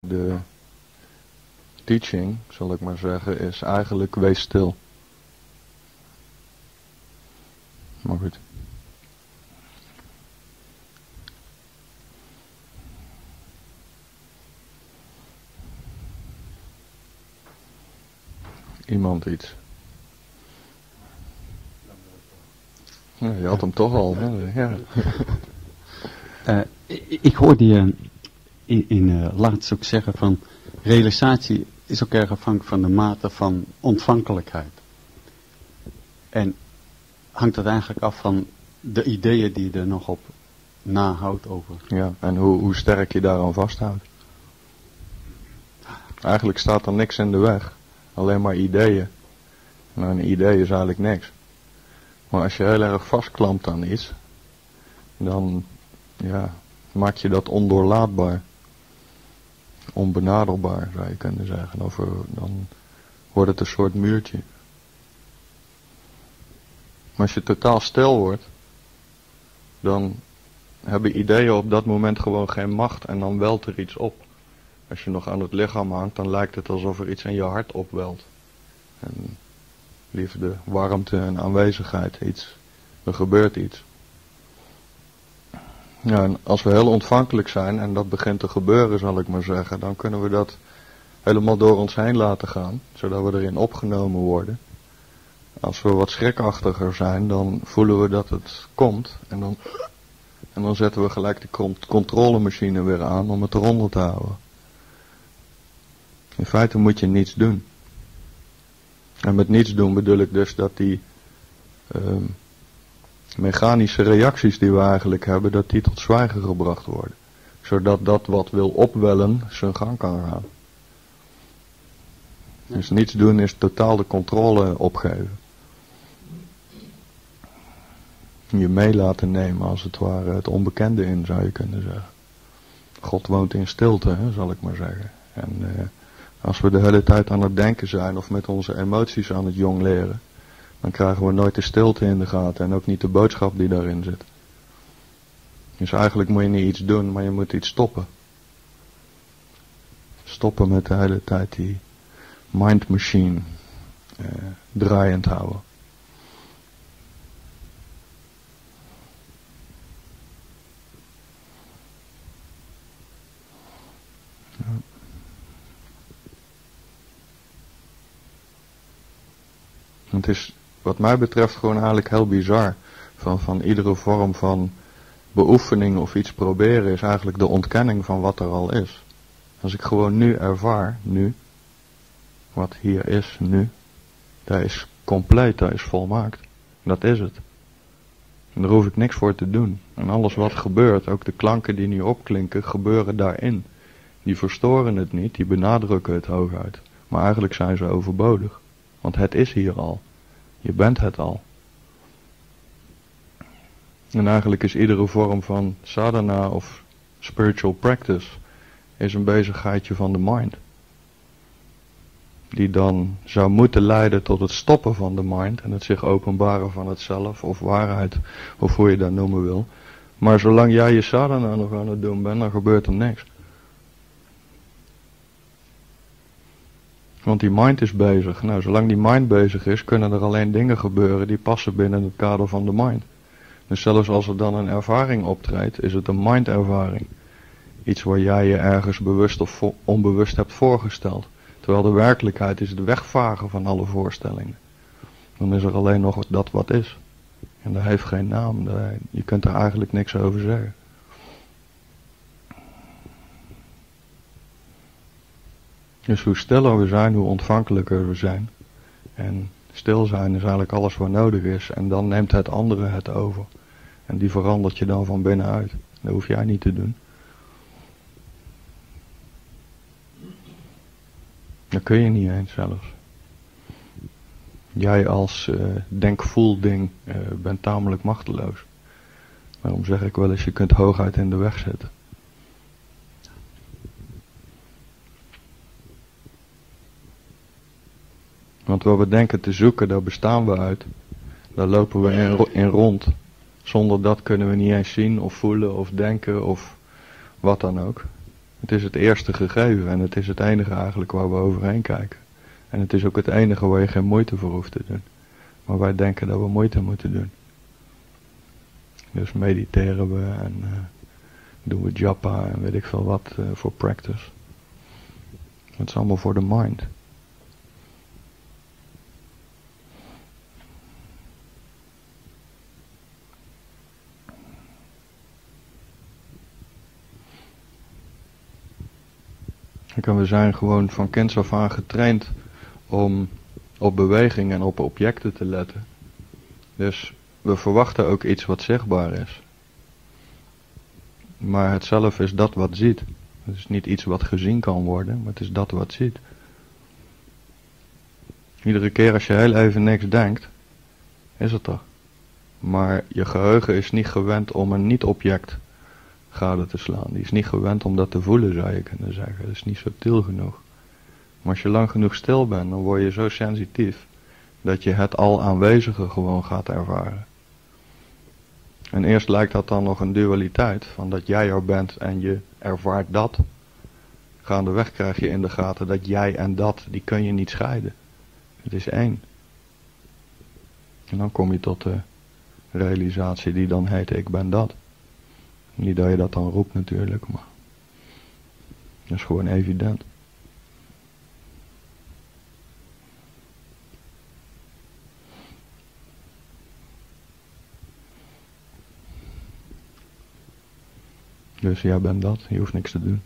De teaching, zal ik maar zeggen, is eigenlijk wees stil. Maar goed. Iemand iets. Ja, je had hem toch al. Hè? Ja. Ik hoorde je laatst ook zeggen van realisatie is ook erg afhankelijk van de mate van ontvankelijkheid. En hangt dat eigenlijk af van de ideeën die je er nog op nahoudt over. Ja, en hoe sterk je daaraan vasthoudt. Eigenlijk staat er niks in de weg. Alleen maar ideeën. Nou, een idee is eigenlijk niks. Maar als je heel erg vastklampt aan iets, dan maak je dat ondoorlaatbaar. Onbenaderbaar, zou je kunnen zeggen. Dan wordt het een soort muurtje. Maar als je totaal stil wordt, dan hebben ideeën op dat moment gewoon geen macht en dan welt er iets op. Als je nog aan het lichaam hangt, dan lijkt het alsof er iets in je hart opwelt. En liefde, warmte en aanwezigheid, er gebeurt iets. Ja, en als we heel ontvankelijk zijn en dat begint te gebeuren, zal ik maar zeggen, dan kunnen we dat helemaal door ons heen laten gaan, zodat we erin opgenomen worden. Als we wat schrikachtiger zijn, dan voelen we dat het komt en dan zetten we gelijk de controlemachine weer aan om het eronder te houden. In feite moet je niets doen. En met niets doen bedoel ik dus dat die mechanische reacties die we eigenlijk hebben, dat die tot zwijgen gebracht worden. Zodat dat wat wil opwellen zijn gang kan gaan. Dus niets doen is totaal de controle opgeven. Je mee laten nemen als het ware het onbekende in, zou je kunnen zeggen. God woont in stilte, hè, zal ik maar zeggen. En als we de hele tijd aan het denken zijn of met onze emoties aan het jong leren, dan krijgen we nooit de stilte in de gaten en ook niet de boodschap die daarin zit. Dus eigenlijk moet je niet iets doen, maar je moet iets stoppen. Stoppen met de hele tijd die mind machine draaiend houden. Ja. Het is wat mij betreft gewoon eigenlijk heel bizar. Van iedere vorm van beoefening of iets proberen is eigenlijk de ontkenning van wat er al is. Als ik gewoon nu ervaar, wat hier is, dat is compleet, dat is volmaakt. Dat is het. En daar hoef ik niks voor te doen. En alles wat gebeurt, ook de klanken die nu opklinken, gebeuren daarin. Die verstoren het niet, die benadrukken het hooguit. Maar eigenlijk zijn ze overbodig. Want het is hier al. Je bent het al. En eigenlijk is iedere vorm van sadhana of spiritual practice is een bezigheidje van de mind. Die dan zou moeten leiden tot het stoppen van de mind en het zich openbaren van het zelf of waarheid of hoe je dat noemen wil. Maar zolang jij je sadhana nog aan het doen bent, dan gebeurt er niks. Want die mind is bezig. Nou, zolang die mind bezig is, kunnen er alleen dingen gebeuren die passen binnen het kader van de mind. Dus zelfs als er dan een ervaring optreedt, is het een mindervaring. Iets waar jij je ergens bewust of onbewust hebt voorgesteld. Terwijl de werkelijkheid is het wegvagen van alle voorstellingen. Dan is er alleen nog dat wat is. En dat heeft geen naam. Je kunt er eigenlijk niks over zeggen. Dus hoe stiller we zijn, hoe ontvankelijker we zijn. En stil zijn is eigenlijk alles wat nodig is. En dan neemt het andere het over. En die verandert je dan van binnenuit. Dat hoef jij niet te doen. Dat kun je niet eens zelfs. Jij als denk-voel-ding bent tamelijk machteloos. Daarom zeg ik wel eens, je kunt hooguit in de weg zetten. Want wat we denken te zoeken, daar bestaan we uit. Daar lopen we in rond. Zonder dat kunnen we niet eens zien of voelen of denken of wat dan ook. Het is het eerste gegeven en het is het enige eigenlijk waar we overheen kijken. En het is ook het enige waar je geen moeite voor hoeft te doen. Maar wij denken dat we moeite moeten doen. Dus mediteren we en doen we japa en weet ik veel wat voor practice. Het is allemaal voor de mind. En we zijn gewoon van kinds af aan getraind om op beweging en op objecten te letten. Dus we verwachten ook iets wat zichtbaar is. Maar het zelf is dat wat ziet. Het is niet iets wat gezien kan worden, maar het is dat wat ziet. Iedere keer als je heel even niks denkt, is het er. Maar je geheugen is niet gewend om een niet-object gade te slaan. Die is niet gewend om dat te voelen, zou je kunnen zeggen. Dat is niet subtiel genoeg. Maar als je lang genoeg stil bent, dan word je zo sensitief dat je het al aanwezige gewoon gaat ervaren. En eerst lijkt dat dan nog een dualiteit, van dat jij er bent en je ervaart dat. Gaandeweg krijg je in de gaten dat jij en dat, die kun je niet scheiden. Het is één. En dan kom je tot de realisatie die dan heet, ik ben dat. Niet dat je dat dan roept natuurlijk, maar dat is gewoon evident. Dus jij bent dat, je hoeft niks te doen.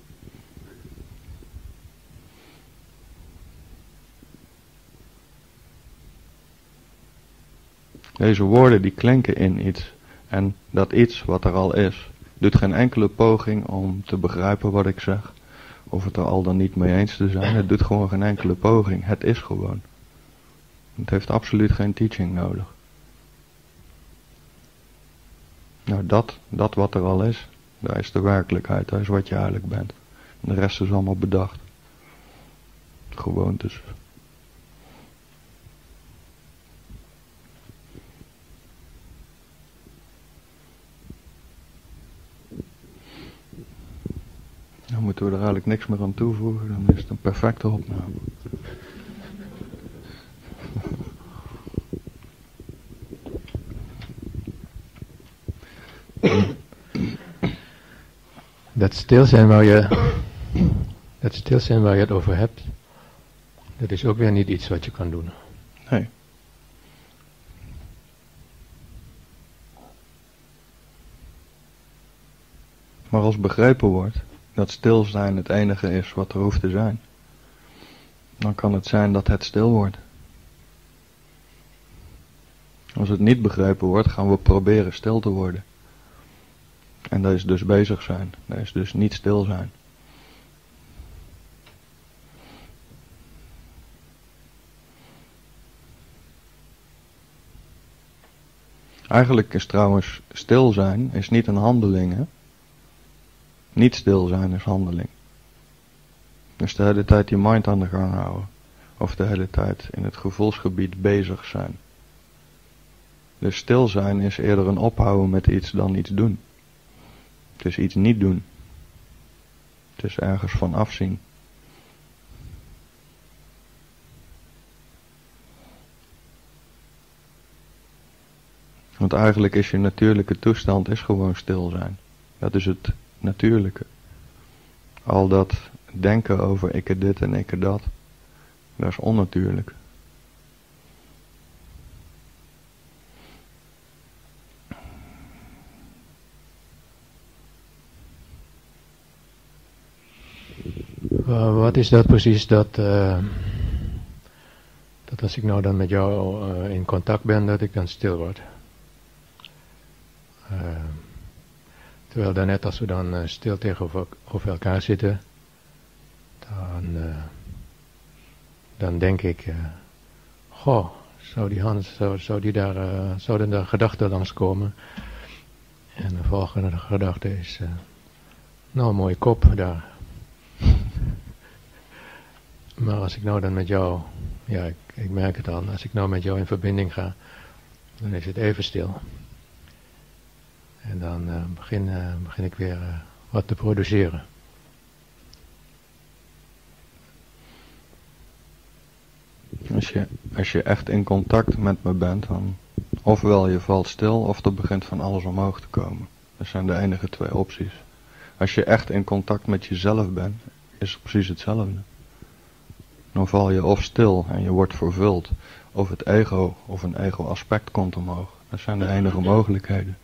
Deze woorden die klinken in iets. En dat iets wat er al is, doet geen enkele poging om te begrijpen wat ik zeg. Of het er al dan niet mee eens te zijn. Het doet gewoon geen enkele poging. Het is gewoon. Het heeft absoluut geen teaching nodig. Nou, dat wat er al is, daar is de werkelijkheid. Dat is wat je eigenlijk bent. En de rest is allemaal bedacht. Gewoontes. Dan moeten we er eigenlijk niks meer aan toevoegen, dan is het een perfecte opname. Dat stilzijn waar je het over hebt, dat is ook weer niet iets wat je kan doen. Nee. Maar als begrepen wordt dat stilzijn het enige is wat er hoeft te zijn, dan kan het zijn dat het stil wordt. Als het niet begrepen wordt, gaan we proberen stil te worden. En dat is dus bezig zijn. Dat is dus niet stil zijn. Eigenlijk is trouwens stil zijn is niet een handeling, hè? Niet stil zijn is handeling. Dus de hele tijd je mind aan de gang houden. Of de hele tijd in het gevoelsgebied bezig zijn. Dus stil zijn is eerder een ophouden met iets dan iets doen. Het is iets niet doen. Het is ergens van afzien. Want eigenlijk is je natuurlijke toestand is gewoon stil zijn. Dat is het natuurlijke. Al dat denken over ik dit en ik dat, dat is onnatuurlijk. Wat is dat precies dat als ik nou dan met jou in contact ben, dat ik dan stil word? Terwijl daarnet als we dan stil tegenover elkaar zitten, dan denk ik, goh, zouden daar gedachten langskomen? En de volgende gedachte is, nou een mooie kop daar. Maar als ik nou dan met jou, ja ik merk het al, als ik nou met jou in verbinding ga, dan is het even stil. En dan begin ik weer wat te produceren. Als je echt in contact met me bent, dan ofwel je valt stil of er begint van alles omhoog te komen. Dat zijn de enige twee opties. Als je echt in contact met jezelf bent, is het precies hetzelfde. Dan val je of stil en je wordt vervuld, of het ego of een ego-aspect komt omhoog. Dat zijn de enige mogelijkheden.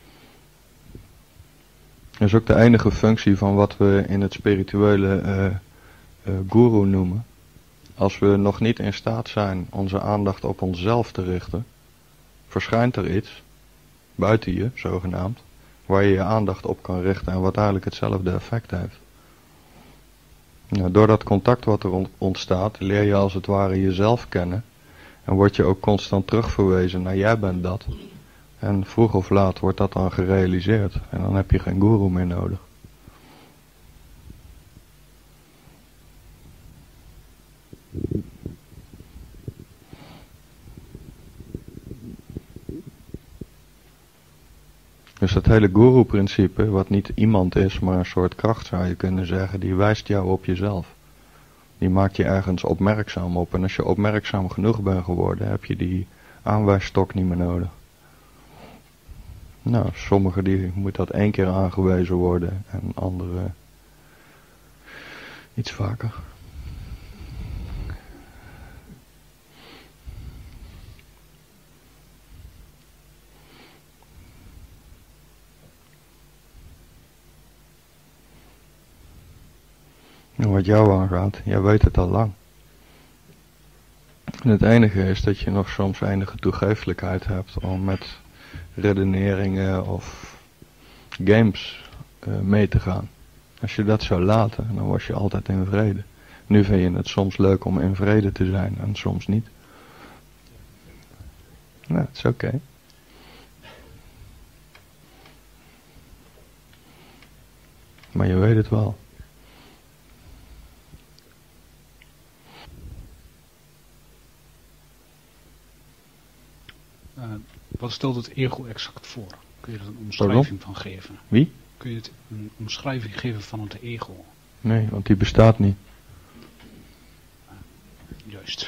Dat is ook de enige functie van wat we in het spirituele guru noemen. Als we nog niet in staat zijn onze aandacht op onszelf te richten, verschijnt er iets, buiten je, zogenaamd, waar je je aandacht op kan richten en wat eigenlijk hetzelfde effect heeft. Nou, door dat contact wat er ontstaat, leer je als het ware jezelf kennen en word je ook constant terugverwezen naar jij bent dat. En vroeg of laat wordt dat dan gerealiseerd en dan heb je geen guru meer nodig. Dus dat hele guru-principe, wat niet iemand is, maar een soort kracht zou je kunnen zeggen, die wijst jou op jezelf. Die maakt je ergens opmerkzaam op. En als je opmerkzaam genoeg bent geworden, heb je die aanwijsstok niet meer nodig. Nou, sommigen die moet dat 1 keer aangewezen worden en anderen iets vaker. En wat jou aangaat, jij weet het al lang. En het enige is dat je nog soms enige toegeeflijkheid hebt om met redeneringen of games mee te gaan. Als je dat zou laten, dan was je altijd in vrede. Nu vind je het soms leuk om in vrede te zijn en soms niet. Nou, het is oké. Maar je weet het wel. Wat stelt het ego exact voor? Kun je er een omschrijving van geven? Wie? Kun je het een omschrijving geven van het ego? Nee, want die bestaat niet. Juist.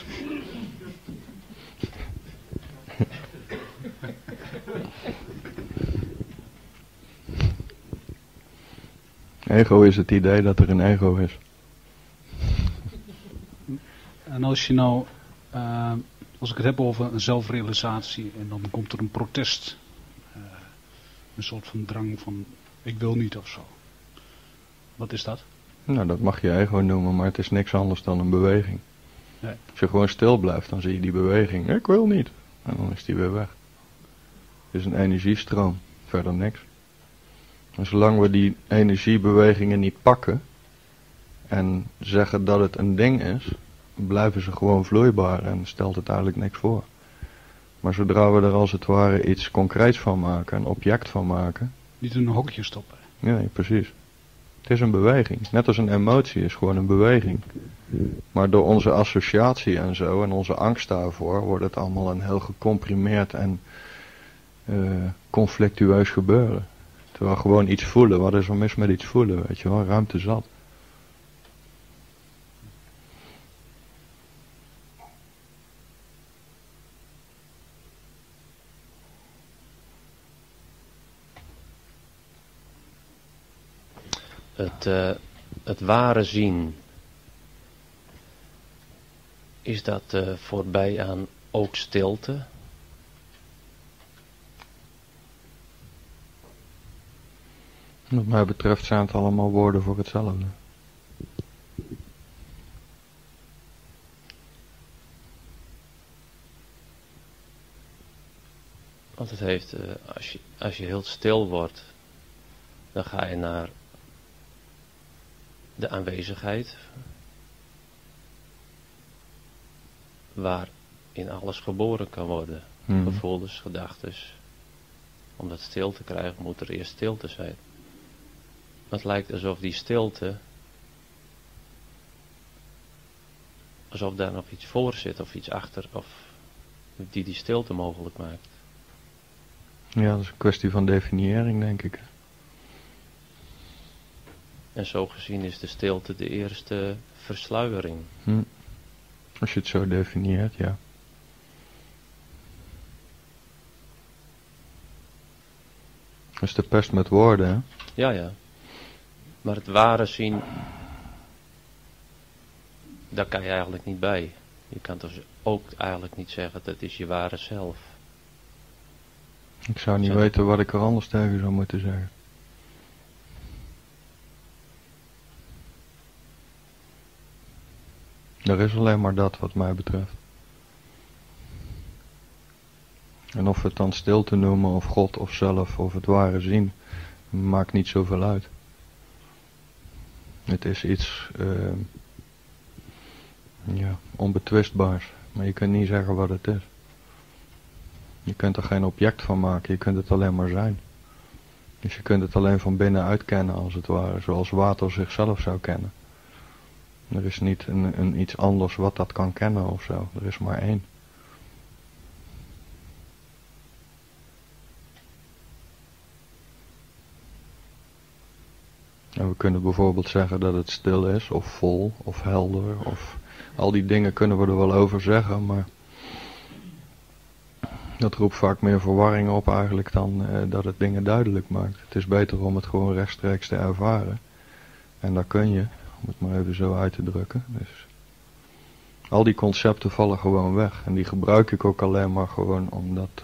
Ego is het idee dat er een ego is. En als je nou, als ik het heb over een zelfrealisatie en dan komt er een protest. Een soort van drang van, ik wil niet of zo. Wat is dat? Nou, dat mag je ego noemen, maar het is niks anders dan een beweging. Nee. Als je gewoon stil blijft, dan zie je die beweging. Ik wil niet. En dan is die weer weg. Het is een energiestroom, verder niks. En zolang we die energiebewegingen niet pakken en zeggen dat het een ding is, blijven ze gewoon vloeibaar en stelt het eigenlijk niks voor. Maar zodra we er als het ware iets concreets van maken, een object van maken. Niet in een hokje stoppen. Nee, precies. Het is een beweging. Net als een emotie is gewoon een beweging. Maar door onze associatie en zo en onze angst daarvoor wordt het allemaal een heel gecomprimeerd en conflictueus gebeuren. Terwijl gewoon iets voelen, wat is er mis met iets voelen, weet je wel, ruimte zat. Het ware zien, is dat voorbij aan ook stilte? Wat mij betreft zijn het allemaal woorden voor hetzelfde. Want het heeft, als je heel stil wordt, dan ga je naar de aanwezigheid, waarin alles geboren kan worden. Gevoelens, gedachtes. Om dat stil te krijgen moet er eerst stilte zijn. Het lijkt alsof die stilte, alsof daar nog iets voor zit of iets achter, of die stilte mogelijk maakt. Ja, dat is een kwestie van definiëring, denk ik. En zo gezien is de stilte de eerste versluiering. Als je het zo definieert, ja. Dat is de pest met woorden, hè? Ja, ja. Maar het ware zien, daar kan je eigenlijk niet bij. Je kan dus ook eigenlijk niet zeggen, dat is je ware zelf. Ik zou niet weten wat ik er anders tegen zou moeten zeggen. Er is alleen maar dat wat mij betreft. En of we het dan stilte noemen, of God, of zelf, of het ware zien, maakt niet zoveel uit. Het is iets onbetwistbaars, maar je kunt niet zeggen wat het is. Je kunt er geen object van maken, je kunt het alleen maar zijn. Dus je kunt het alleen van binnenuit kennen, als het ware, zoals water zichzelf zou kennen. Er is niet een iets anders wat dat kan kennen of zo, er is maar één. En we kunnen bijvoorbeeld zeggen dat het stil is, of vol, of helder, of al die dingen kunnen we er wel over zeggen, maar dat roept vaak meer verwarring op eigenlijk dan dat het dingen duidelijk maakt. Het is beter om het gewoon rechtstreeks te ervaren. En daar kun je, om het maar even zo uit te drukken. Dus al die concepten vallen gewoon weg. En die gebruik ik ook alleen maar gewoon omdat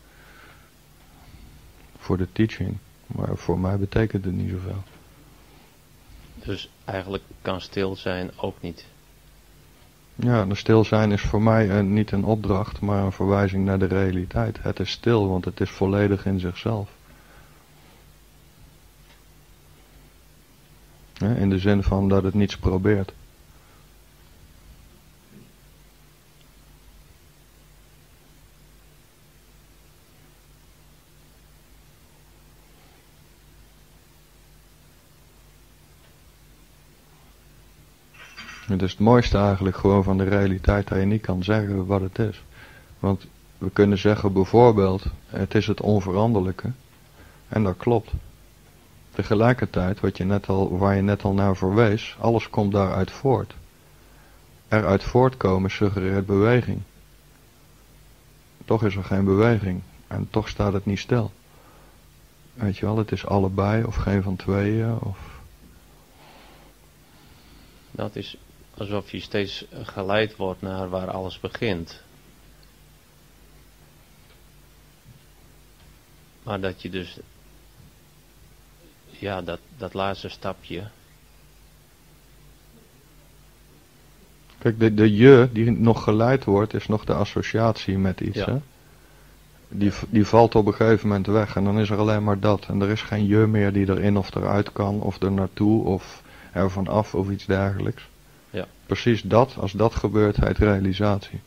voor de teaching. Maar voor mij betekent het niet zoveel. Dus eigenlijk kan stil zijn ook niet. Ja, de stil zijn is voor mij niet een opdracht, maar een verwijzing naar de realiteit. Het is stil, want het is volledig in zichzelf. Ja, in de zin van dat het niets probeert. Het is het mooiste eigenlijk gewoon van de realiteit dat je niet kan zeggen wat het is. Want we kunnen zeggen bijvoorbeeld, het is het onveranderlijke. En dat klopt. Tegelijkertijd, waar je net al naar verwees, alles komt daaruit voort. Eruit voortkomen suggereert beweging. Toch is er geen beweging. En toch staat het niet stil. Weet je wel, het is allebei of geen van tweeën. Dat is alsof je steeds geleid wordt naar waar alles begint. Maar dat je dus, ja, dat laatste stapje. Kijk, de je die nog geleid wordt, is nog de associatie met iets. Ja. Hè? Die valt op een gegeven moment weg en dan is er alleen maar dat. En er is geen je meer die erin of eruit kan, of er naartoe, of er vanaf, of iets dergelijks. Ja. Precies dat, als dat gebeurt, heet realisatie.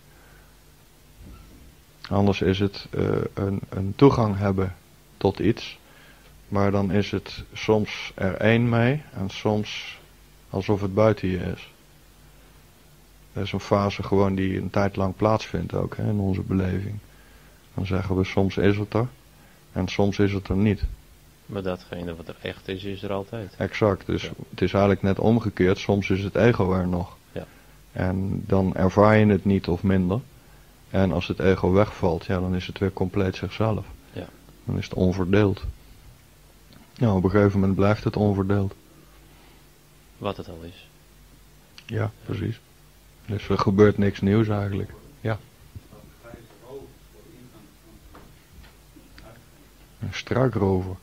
Anders is het een toegang hebben tot iets, maar dan is het soms er één mee en soms alsof het buiten je is. Dat is een fase gewoon die een tijd lang plaatsvindt ook, hè, in onze beleving. Dan zeggen we soms is het er en soms is het er niet. Maar datgene wat er echt is, is er altijd. Exact, dus ja. Het is eigenlijk net omgekeerd, soms is het ego er nog. Ja. En dan ervaar je het niet of minder. En als het ego wegvalt, ja, dan is het weer compleet zichzelf. Ja. Dan is het onverdeeld. Ja, op een gegeven moment blijft het onverdeeld. Wat het al is. Ja, precies. Dus er gebeurt niks nieuws eigenlijk. Ja. Een struikrover.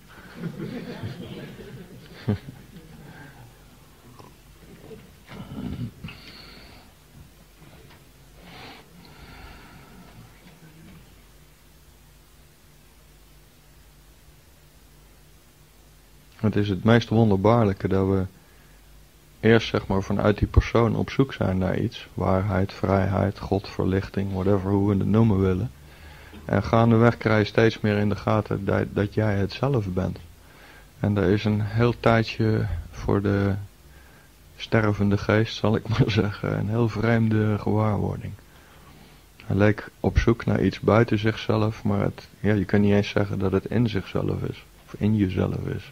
Het is het meest wonderbaarlijke dat we eerst zeg maar vanuit die persoon op zoek zijn naar iets. Waarheid, vrijheid, God, verlichting, whatever, hoe we het noemen willen. En gaandeweg krijg je steeds meer in de gaten dat jij het zelf bent. En er is een heel tijdje voor de stervende geest, zal ik maar zeggen, een heel vreemde gewaarwording. Hij leek op zoek naar iets buiten zichzelf, maar je kan niet eens zeggen dat het in zichzelf is. Of in jezelf is.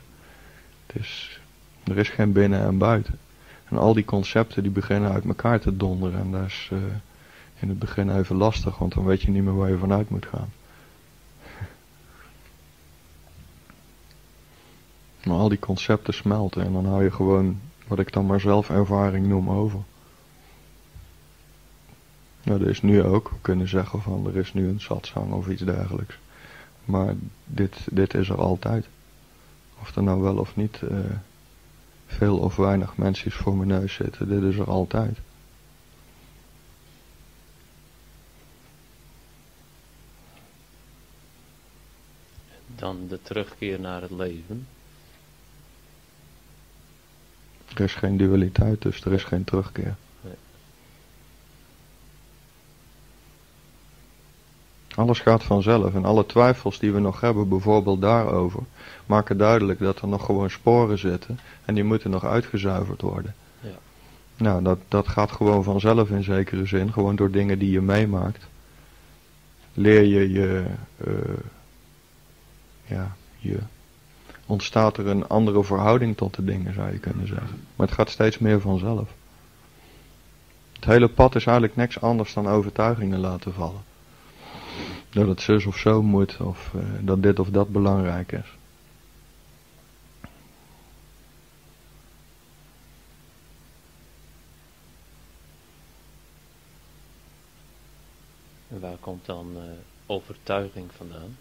Er is geen binnen en buiten. En al die concepten die beginnen uit elkaar te donderen. En in het begin even lastig, want dan weet je niet meer waar je vanuit moet gaan. Maar al die concepten smelten en dan hou je gewoon, wat ik dan maar zelfervaring noem, over. Nou, dat is nu ook. We kunnen zeggen van, er is nu een satsang of iets dergelijks. Maar dit is er altijd. Of er nou wel of niet veel of weinig mensen voor mijn neus zitten, dit is er altijd. Dan de terugkeer naar het leven. Er is geen dualiteit, dus er is geen terugkeer. Nee. Alles gaat vanzelf en alle twijfels die we nog hebben, bijvoorbeeld daarover, maken duidelijk dat er nog gewoon sporen zitten en die moeten nog uitgezuiverd worden. Ja. Nou, dat gaat gewoon vanzelf in zekere zin, gewoon door dingen die je meemaakt. Leer je ontstaat er een andere verhouding tot de dingen, zou je kunnen zeggen. Maar het gaat steeds meer vanzelf. Het hele pad is eigenlijk niks anders dan overtuigingen laten vallen. Dat het zus of zo moet, of dat dit of dat belangrijk is. En waar komt dan overtuiging vandaan?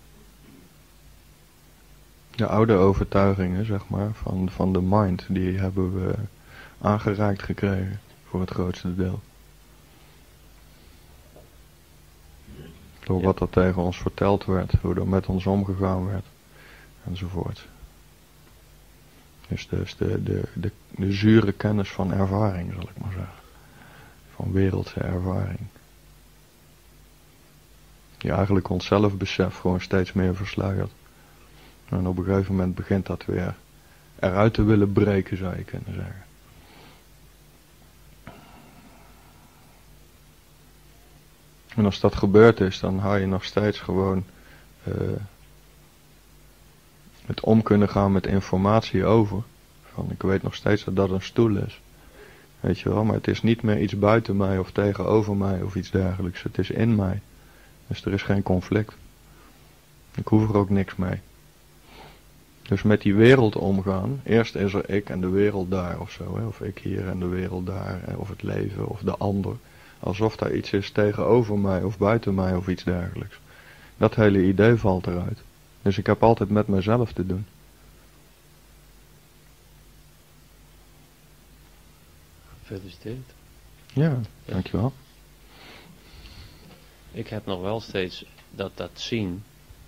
De oude overtuigingen, zeg maar, van de mind, die hebben we aangereikt gekregen, voor het grootste deel. Door wat er tegen ons verteld werd, hoe er met ons omgegaan werd, enzovoort. Dus de zure kennis van ervaring, zal ik maar zeggen. Van wereldse ervaring. Die eigenlijk ons zelfbesef gewoon steeds meer versluiert. En op een gegeven moment begint dat weer eruit te willen breken, zou je kunnen zeggen. En als dat gebeurd is, dan hou je nog steeds gewoon het om kunnen gaan met informatie over. Van, ik weet nog steeds dat dat een stoel is. Weet je wel, maar het is niet meer iets buiten mij of tegenover mij of iets dergelijks. Het is in mij. Dus er is geen conflict. Ik hoef er ook niks mee. Dus met die wereld omgaan, eerst is er ik en de wereld daar of zo, hè? Of ik hier en de wereld daar, of het leven of de ander. Alsof daar iets is tegenover mij of buiten mij of iets dergelijks. Dat hele idee valt eruit. Dus ik heb altijd met mezelf te doen. Gefeliciteerd. Ja, dankjewel. Ik heb nog wel steeds dat zien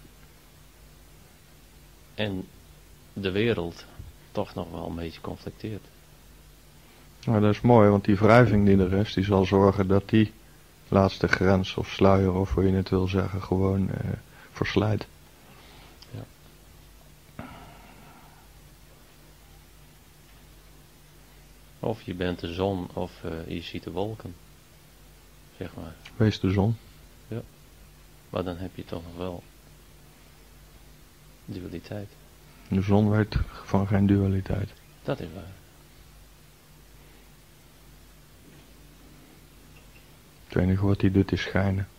en de wereld toch nog wel een beetje conflicteert. Nou, dat is mooi, want die wrijving die er is, die zal zorgen dat die laatste grens of sluier, of hoe je het wil zeggen, gewoon verslijt. Ja. Of je bent de zon, of je ziet de wolken, zeg maar. Wees de zon. Ja, maar dan heb je toch nog wel dualiteit. De zon weet van geen dualiteit. Dat is waar. Het enige wat hij doet is schijnen.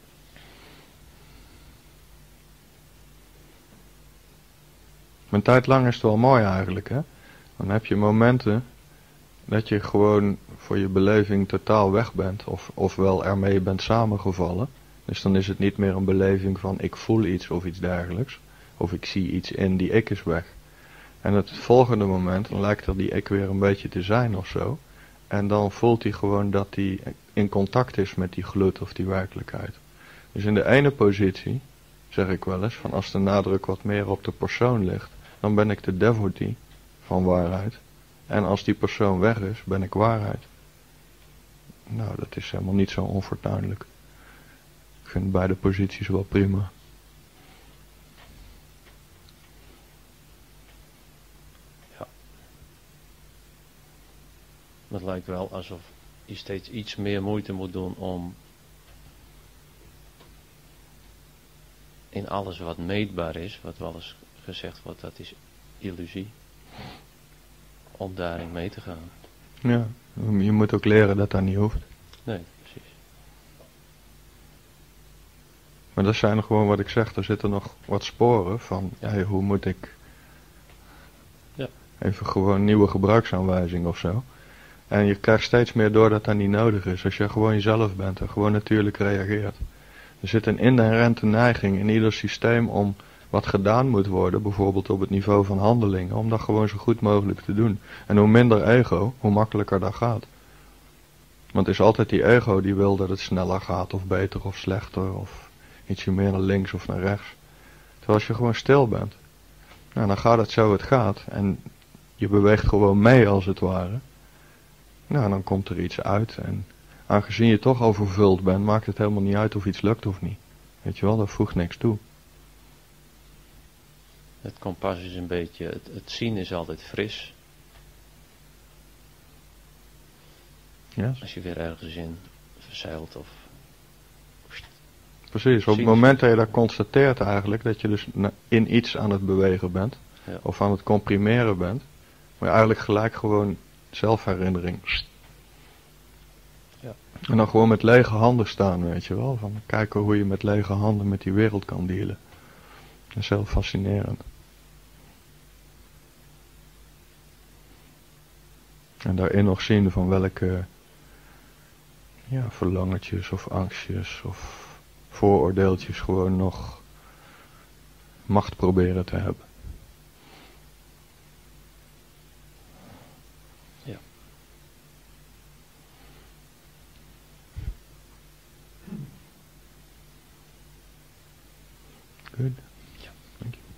Een tijd lang is het wel mooi eigenlijk, hè. Dan heb je momenten dat je gewoon voor je beleving totaal weg bent. Ofwel ermee bent samengevallen. Dus dan is het niet meer een beleving van ik voel iets of iets dergelijks. Of ik zie iets in, die ik is weg. En het volgende moment, dan lijkt er die ik weer een beetje te zijn of zo. En dan voelt hij gewoon dat hij in contact is met die gloed of die werkelijkheid. Dus in de ene positie, zeg ik wel eens, van als de nadruk wat meer op de persoon ligt, dan ben ik de devotee van waarheid. En als die persoon weg is, ben ik waarheid. Nou, dat is helemaal niet zo onfortuinlijk. Ik vind beide posities wel prima. Het lijkt wel alsof je steeds iets meer moeite moet doen om in alles wat meetbaar is, wat wel eens gezegd wordt, dat is illusie, om daarin mee te gaan. Ja, je moet ook leren dat dat niet hoeft. Nee, precies. Maar dat zijn gewoon wat ik zeg, er zitten nog wat sporen van, hey, hoe moet ik even gewoon nieuwe gebruiksaanwijzing of zo. En je krijgt steeds meer door dat dat niet nodig is. Als je gewoon jezelf bent en gewoon natuurlijk reageert. Er zit een inherente neiging in ieder systeem om wat gedaan moet worden, bijvoorbeeld op het niveau van handelingen, om dat gewoon zo goed mogelijk te doen. En hoe minder ego, hoe makkelijker dat gaat. Want het is altijd die ego die wil dat het sneller gaat, of beter, of slechter, of ietsje meer naar links of naar rechts. Terwijl als je gewoon stil bent, nou, dan gaat het zo het gaat. En je beweegt gewoon mee als het ware. Nou, dan komt er iets uit. En aangezien je toch overvuld bent, maakt het helemaal niet uit of iets lukt of niet. Weet je wel, dat voegt niks toe. Het kompas is een beetje, het zien is altijd fris. Yes. Als je weer ergens in verzeilt of... Precies, op het moment dat je dat constateert eigenlijk, dat je dus in iets aan het bewegen bent, of aan het comprimeren bent, maar je eigenlijk gelijk gewoon zelfherinnering. Ja. En dan gewoon met lege handen staan, weet je wel, van kijken hoe je met lege handen met die wereld kan dealen. Dat is heel fascinerend. En daarin nog zien van welke verlangetjes of angstjes of vooroordeeltjes gewoon nog macht proberen te hebben. Ja. Good. Ja. Thank you.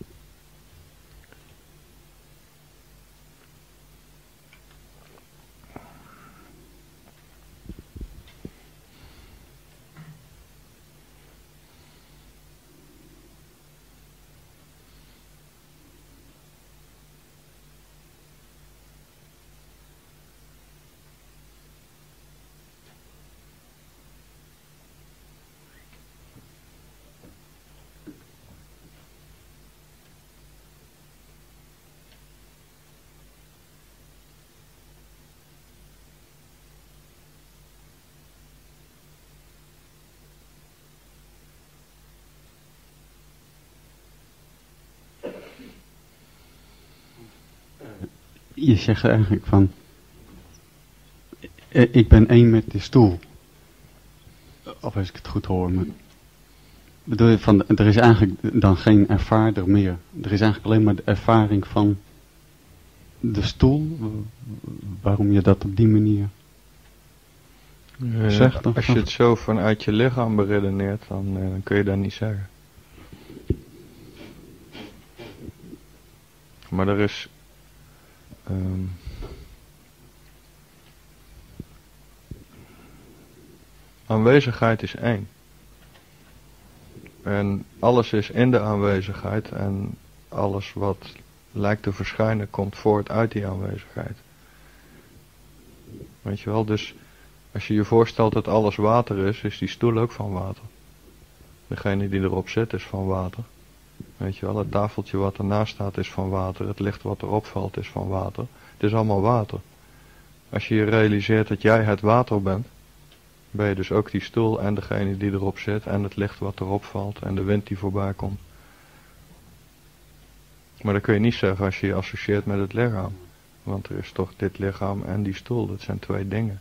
Je zegt eigenlijk van, ik ben één met die stoel. Of als ik het goed hoor. Maar bedoel je van, er is eigenlijk dan geen ervaarder meer. Er is eigenlijk alleen maar de ervaring van de stoel. Waarom je dat op die manier zegt. Als je het zo vanuit je lichaam beredeneert, dan kun je dat niet zeggen. Maar er is... aanwezigheid is één. En alles is in de aanwezigheid en alles wat lijkt te verschijnen komt voort uit die aanwezigheid. Weet je wel, dus als je je voorstelt dat alles water is die stoel ook van water. Degene die erop zit is van water. Weet je wel, het tafeltje wat ernaast staat is van water, het licht wat erop valt is van water. Het is allemaal water. Als je je realiseert dat jij het water bent, ben je dus ook die stoel en degene die erop zit en het licht wat erop valt en de wind die voorbij komt. Maar dat kun je niet zeggen als je je associeert met het lichaam. Want er is toch dit lichaam en die stoel, dat zijn twee dingen.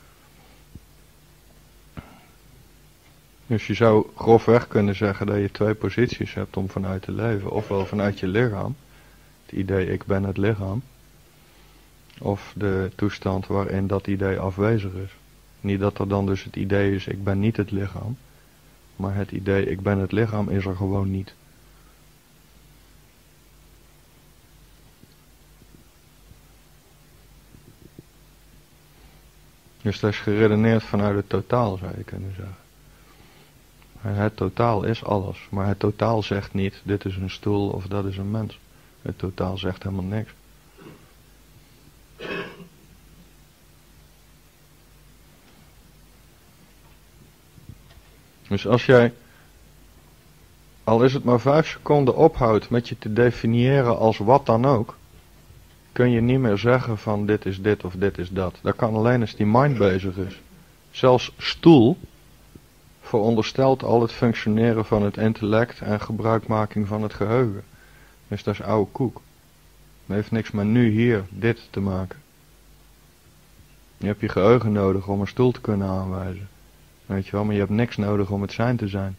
Dus je zou grofweg kunnen zeggen dat je twee posities hebt om vanuit te leven. Ofwel vanuit je lichaam, het idee ik ben het lichaam. Of de toestand waarin dat idee afwezig is. Niet dat er dan dus het idee is ik ben niet het lichaam. Maar het idee ik ben het lichaam is er gewoon niet. Dus dat is geredeneerd vanuit het totaal, zou je kunnen zeggen. Het totaal is alles, maar het totaal zegt niet dit is een stoel of dat is een mens. Het totaal zegt helemaal niks. Dus als jij, al is het maar 5 seconden ophoudt met je te definiëren als wat dan ook, kun je niet meer zeggen van dit is dit of dit is dat. Dat kan alleen als die mind bezig is. Zelfs stoel veronderstelt al het functioneren van het intellect en gebruikmaking van het geheugen. Dus dat is oude koek. Dat heeft niks met nu hier, dit te maken. Je hebt je geheugen nodig om een stoel te kunnen aanwijzen. Weet je wel, maar je hebt niks nodig om het zijn te zijn.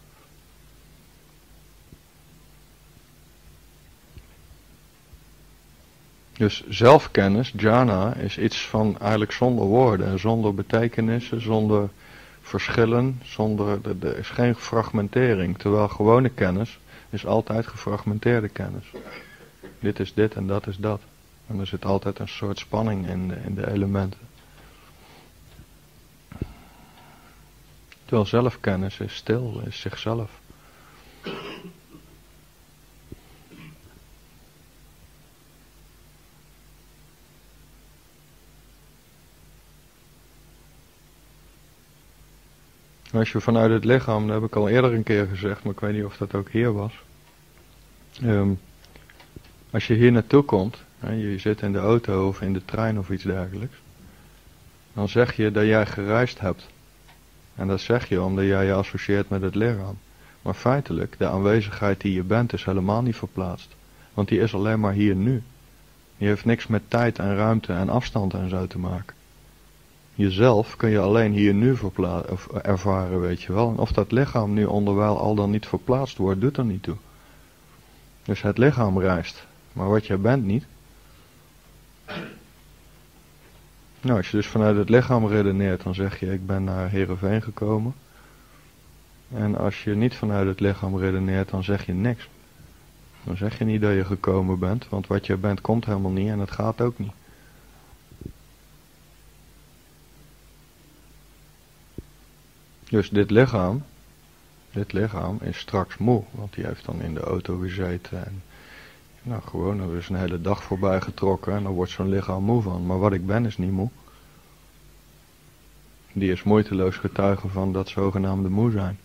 Dus zelfkennis, jhana, is iets van eigenlijk zonder woorden, zonder betekenissen, zonder verschillen, er is geen fragmentering. Terwijl gewone kennis is altijd gefragmenteerde kennis. Dit is dit en dat is dat. En er zit altijd een soort spanning in de elementen. Terwijl zelfkennis is stil, is zichzelf. Als je vanuit het lichaam, dat heb ik al eerder een keer gezegd, maar ik weet niet of dat ook hier was. Als je hier naartoe komt, je zit in de auto of in de trein of iets dergelijks, dan zeg je dat jij gereisd hebt. En dat zeg je omdat jij je associeert met het lichaam. Maar feitelijk, de aanwezigheid die je bent is helemaal niet verplaatst. Want die is alleen maar hier nu. Die heeft niks met tijd en ruimte en afstand en zo te maken. Jezelf kun je alleen hier nu ervaren, weet je wel. En of dat lichaam nu onderwijl al dan niet verplaatst wordt, doet er niet toe. Dus het lichaam reist. Maar wat jij bent niet. Nou, als je dus vanuit het lichaam redeneert, dan zeg je, ik ben naar Heerenveen gekomen. En als je niet vanuit het lichaam redeneert, dan zeg je niks. Dan zeg je niet dat je gekomen bent, want wat jij bent komt helemaal niet en het gaat ook niet. Dus dit lichaam is straks moe, want die heeft dan in de auto gezeten en nou gewoon, er is een hele dag voorbij getrokken en dan wordt zo'n lichaam moe van. Maar wat ik ben is niet moe. Die is moeiteloos getuige van dat zogenaamde moe zijn.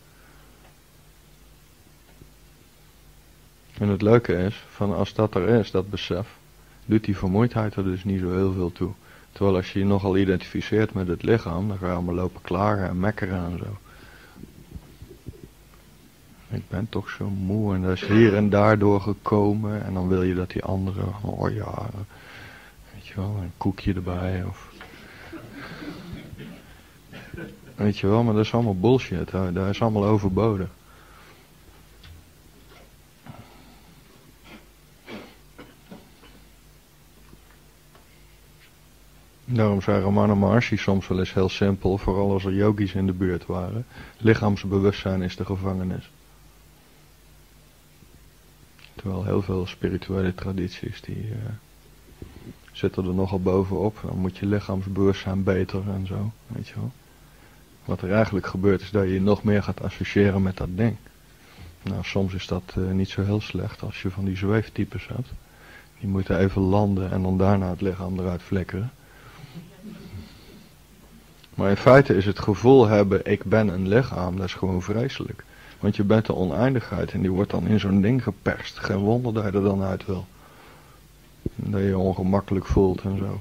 En het leuke is, van als dat er is, dat besef, doet die vermoeidheid er dus niet zo heel veel toe. Terwijl als je je nogal identificeert met het lichaam, dan ga je allemaal lopen klagen en mekkeren en zo. Ik ben toch zo moe en dat is hier en daardoor gekomen. En dan wil je dat die andere, oh ja, weet je wel, een koekje erbij of... Weet je wel, maar dat is allemaal bullshit, dat is allemaal overbodig. Daarom zei Ramana Maharshi soms wel eens heel simpel, vooral als er yogis in de buurt waren. Lichaamsbewustzijn is de gevangenis. Terwijl heel veel spirituele tradities, die zitten er nogal bovenop. Dan moet je lichaamsbewustzijn beter en zo, weet je wel. Wat er eigenlijk gebeurt is dat je nog meer gaat associëren met dat ding. Nou, soms is dat niet zo heel slecht als je van die zweeftypes hebt. Die moeten even landen en dan daarna het lichaam eruit flikkeren. Maar in feite is het gevoel hebben, ik ben een lichaam, dat is gewoon vreselijk. Want je bent de oneindigheid en die wordt dan in zo'n ding geperst. Geen wonder dat je er dan uit wil. En dat je je ongemakkelijk voelt en zo.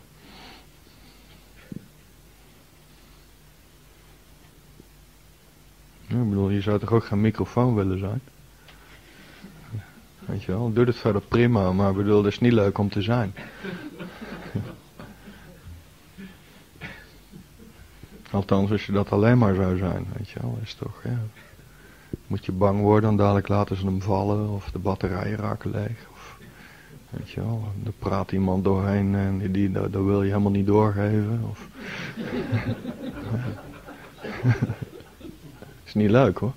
Ja, ik bedoel, je zou toch ook geen microfoon willen zijn? Weet je wel, doe het verder prima, maar ik bedoel, dat is niet leuk om te zijn. Althans, als je dat alleen maar zou zijn, weet je wel, is toch, ja. Moet je bang worden, dan dadelijk laten ze hem vallen, of de batterijen raken leeg, of, weet je wel, er praat iemand doorheen en dat wil je helemaal niet doorgeven, of... Is niet leuk, hoor.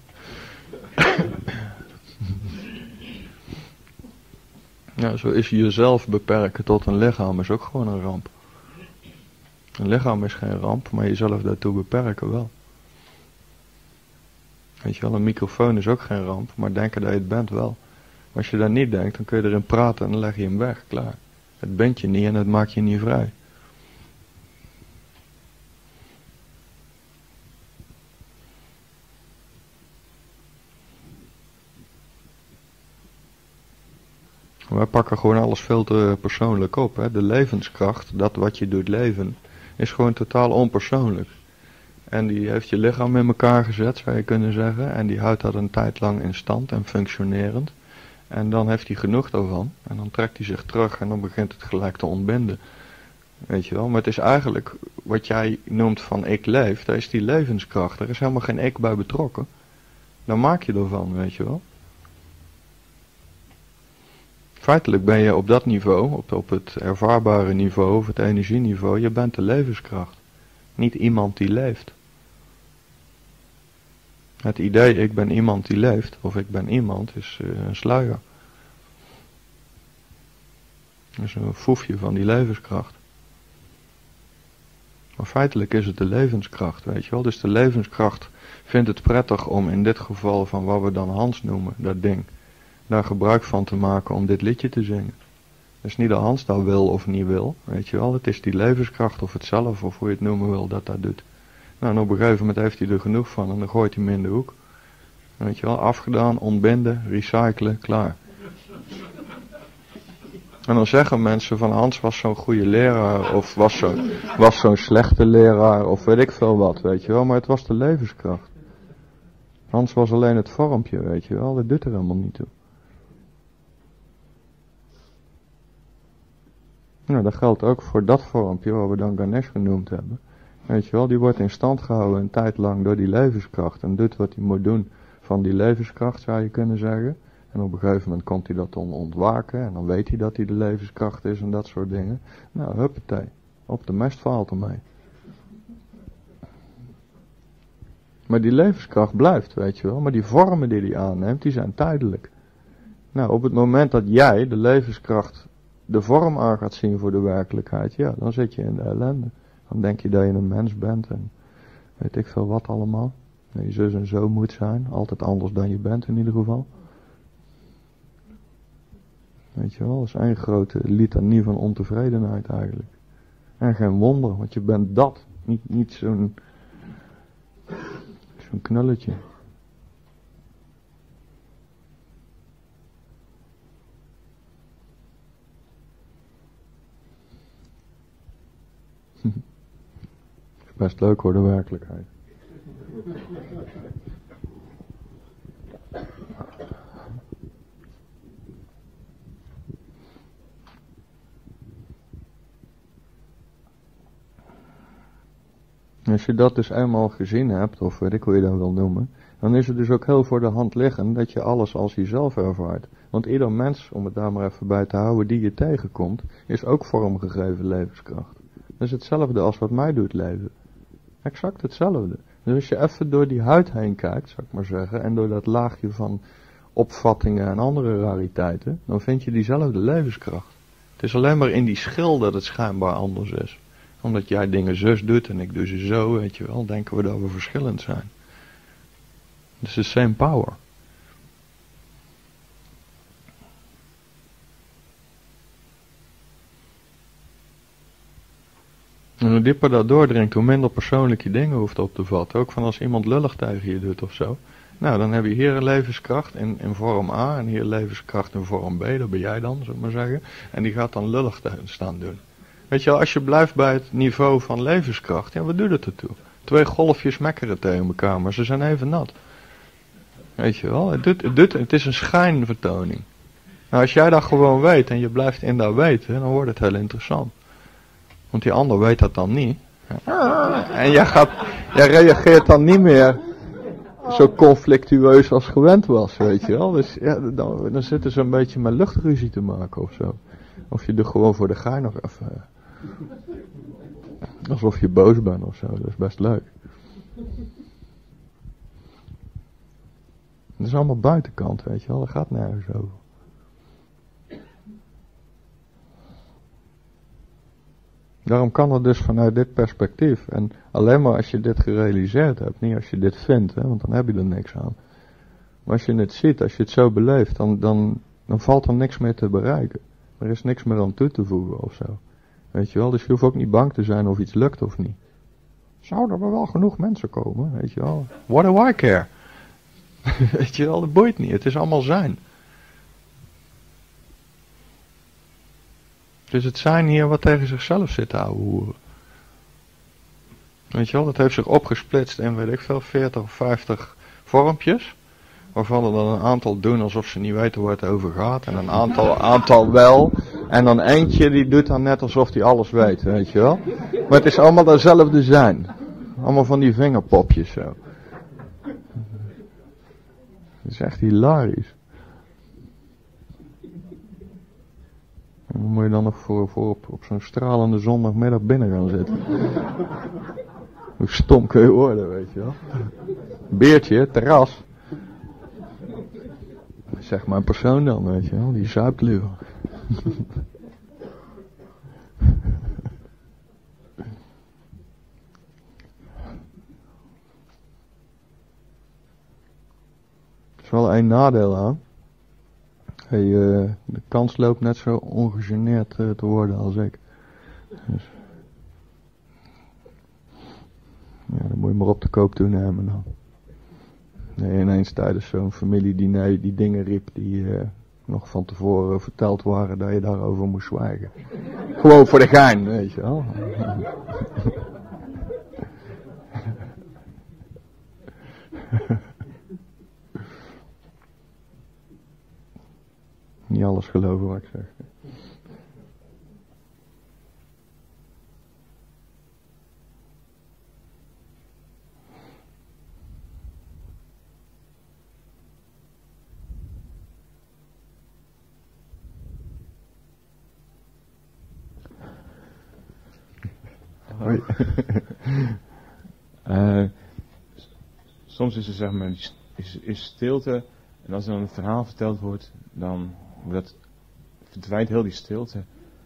Ja, zo is jezelf beperken tot een lichaam is ook gewoon een ramp. Een lichaam is geen ramp, maar jezelf daartoe beperken wel. Weet je wel, een microfoon is ook geen ramp, maar denken dat je het bent wel. Als je dat niet denkt, dan kun je erin praten en dan leg je hem weg, klaar. Het bent je niet en het maakt je niet vrij. Wij pakken gewoon alles veel te persoonlijk op. Hè? De levenskracht, dat wat je doet leven, is gewoon totaal onpersoonlijk. en die heeft je lichaam in elkaar gezet, zou je kunnen zeggen. En die houdt dat een tijd lang in stand en functionerend. En dan heeft hij genoeg daarvan. En dan trekt hij zich terug en dan begint het gelijk te ontbinden. Weet je wel, maar het is eigenlijk wat jij noemt van ik leef, daar is die levenskracht. Er is helemaal geen ik bij betrokken. Dan maak je ervan, weet je wel. Feitelijk ben je op dat niveau, op het ervaarbare niveau, of het energieniveau, je bent de levenskracht. Niet iemand die leeft. Het idee ik ben iemand die leeft, of ik ben iemand, is een sluier. Dat is een foefje van die levenskracht. Maar feitelijk is het de levenskracht, weet je wel. Dus de levenskracht vindt het prettig om in dit geval van wat we dan Hans noemen, dat ding, daar gebruik van te maken om dit liedje te zingen. Dus niet dat Hans dat wil of niet wil, weet je wel. Het is die levenskracht of het zelf, of hoe je het noemen wil, dat doet. Nou, en op een gegeven moment heeft hij er genoeg van en dan gooit hij hem in de hoek. Weet je wel, afgedaan, ontbinden, recyclen, klaar. En dan zeggen mensen van Hans was zo'n goede leraar, of was zo'n slechte leraar, of weet ik veel wat, weet je wel. Maar het was de levenskracht. Hans was alleen het vormpje, weet je wel. Dat doet er helemaal niet toe. Nou, dat geldt ook voor dat vormpje, wat we dan Ganesh genoemd hebben. Weet je wel, die wordt in stand gehouden een tijd lang door die levenskracht. En doet wat hij moet doen van die levenskracht, zou je kunnen zeggen. En op een gegeven moment komt hij dat dan ontwaken. En dan weet hij dat hij de levenskracht is en dat soort dingen. Nou, huppatee. Op de mest valt ermee. Maar die levenskracht blijft, weet je wel. Maar die vormen die hij aanneemt, die zijn tijdelijk. Nou, op het moment dat jij, de levenskracht, de vorm aan gaat zien voor de werkelijkheid, ja, dan zit je in de ellende. Dan denk je dat je een mens bent en weet ik veel wat allemaal. Dat je zus en zo moet zijn, altijd anders dan je bent in ieder geval. Weet je wel, dat is één grote litanie van ontevredenheid eigenlijk. En geen wonder, want je bent dat, niet zo'n knulletje. Best leuk hoor, de werkelijkheid. Als je dat dus eenmaal gezien hebt, of weet ik hoe je dat wil noemen, dan is het dus ook heel voor de hand liggend dat je alles als jezelf ervaart. Want ieder mens, om het daar maar even bij te houden, die je tegenkomt, is ook vormgegeven levenskracht. Dat is hetzelfde als wat mij doet leven. Exact hetzelfde. Dus als je even door die huid heen kijkt, zou ik maar zeggen, en door dat laagje van opvattingen en andere rariteiten, dan vind je diezelfde levenskracht. Het is alleen maar in die schil dat het schijnbaar anders is. Omdat jij dingen zus doet en ik doe ze zo, weet je wel, denken we dat we verschillend zijn. Het is the same power. En hoe dieper dat doordringt, hoe minder persoonlijk je dingen hoeft op te vatten. Ook van als iemand lullig tegen je doet of zo. Nou, dan heb je hier een levenskracht in vorm A en hier levenskracht in vorm B. Dat ben jij dan, zou ik maar zeggen. En die gaat dan lullig staan doen. Weet je wel, als je blijft bij het niveau van levenskracht, ja, wat doet het ertoe? 2 golfjes mekkeren tegen elkaar, maar ze zijn even nat. Weet je wel, het is een schijnvertoning. Nou, als jij dat gewoon weet en je blijft in dat weten, dan wordt het heel interessant. Want die ander weet dat dan niet. En jij reageert dan niet meer zo conflictueus als gewend was, weet je wel. Dus ja, dan zitten ze een beetje met luchtruzie te maken of zo. Of je er gewoon voor de gein nog even... alsof je boos bent of zo, dat is best leuk. Het is allemaal buitenkant, weet je wel, dat gaat nergens over. Daarom kan het dus vanuit dit perspectief. En alleen maar als je dit gerealiseerd hebt, niet als je dit vindt, hè, want dan heb je er niks aan. Maar als je het ziet, als je het zo beleeft, dan valt er niks meer te bereiken. Er is niks meer aan toe te voegen of zo. Weet je wel, dus je hoeft ook niet bang te zijn of iets lukt of niet. Zouden er wel genoeg mensen komen, weet je wel. What do I care? Weet je wel, dat boeit niet, het is allemaal zijn. Dus het zijn hier wat tegen zichzelf zit te ouwehoeren. Weet je wel, dat heeft zich opgesplitst in, weet ik veel, 40 of 50 vormpjes. Waarvan er dan een aantal doen alsof ze niet weten waar het over gaat. En een aantal wel. En dan eentje die doet dan net alsof hij alles weet, weet je wel. Maar het is allemaal dezelfde zijn. Allemaal van die vingerpopjes zo. Het is echt hilarisch. En dan moet je dan nog voor op zo'n stralende zondagmiddag binnen gaan zitten. Hoe stom kun je worden, weet je wel. Beertje, terras. Zeg maar een persoon dan, weet je wel. Die zuipt liever. Er is wel één nadeel aan. De kans loopt net zo ongegeneerd te worden als ik. Dus. Ja, dan moet je maar op de koop toenemen dan. Nee, ineens tijdens zo'n familiediner die dingen riep die nog van tevoren verteld waren dat je daarover moest zwijgen. Gewoon voor de gein, weet je wel. Niet alles geloven wat ik zeg. Hoi. Soms is er zeg maar is stilte en als er dan een verhaal verteld wordt, dan verdwijnt heel die stilte.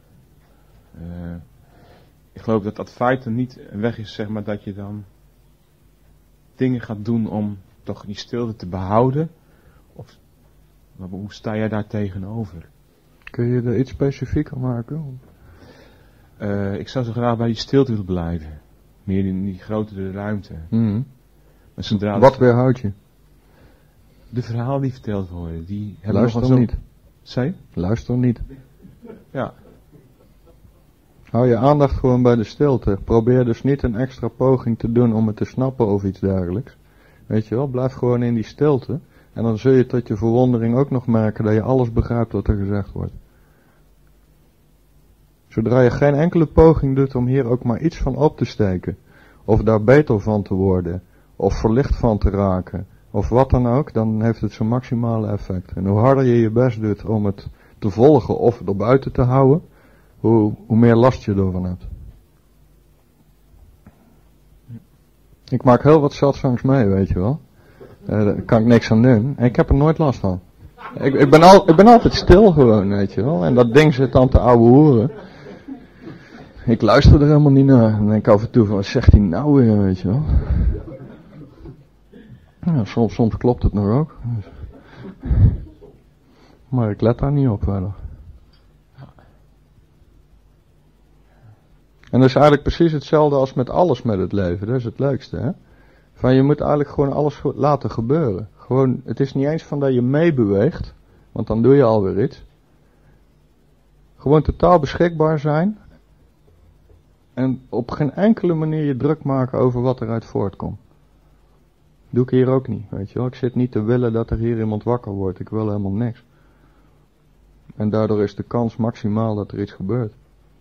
Ik geloof dat dat feit er niet een weg is, zeg maar, dat je dan dingen gaat doen om toch die stilte te behouden. Of hoe sta jij daar tegenover? Kun je er iets specifieker maken? Ik zou zo graag bij die stilte willen blijven. Meer in die grotere ruimte. Mm. Wat weerhoudt je? De verhalen die verteld worden, die hebben Luister nogal zo... niet. Zei? Luister niet. Ja. Hou je aandacht gewoon bij de stilte. Probeer dus niet een extra poging te doen om het te snappen of iets dergelijks. Weet je wel, blijf gewoon in die stilte. En dan zul je tot je verwondering ook nog merken dat je alles begrijpt wat er gezegd wordt. Zodra je geen enkele poging doet om hier ook maar iets van op te steken, of daar beter van te worden, of verlicht van te raken, of wat dan ook, dan heeft het zijn maximale effect. En hoe harder je je best doet om het te volgen of erbuiten te houden, hoe meer last je ervan hebt. Ik maak heel wat satsangs mee, weet je wel. Daar kan ik niks aan doen. En ik heb er nooit last van. Ik ben altijd stil gewoon, weet je wel. En dat ding zit dan te ouwe hoeren. Ik luister er helemaal niet naar. Dan denk ik af en toe van, wat zegt hij nou weer, weet je wel. Ja, soms klopt het nog ook. Maar ik let daar niet op verder. En dat is eigenlijk precies hetzelfde als met alles met het leven. Dat is het leukste, hè. Van je moet eigenlijk gewoon alles laten gebeuren. Gewoon, het is niet eens van dat je meebeweegt, want dan doe je alweer iets. Gewoon totaal beschikbaar zijn. En op geen enkele manier je druk maken over wat eruit voortkomt. Doe ik hier ook niet, weet je wel. Ik zit niet te willen dat er hier iemand wakker wordt. Ik wil helemaal niks. En daardoor is de kans maximaal dat er iets gebeurt.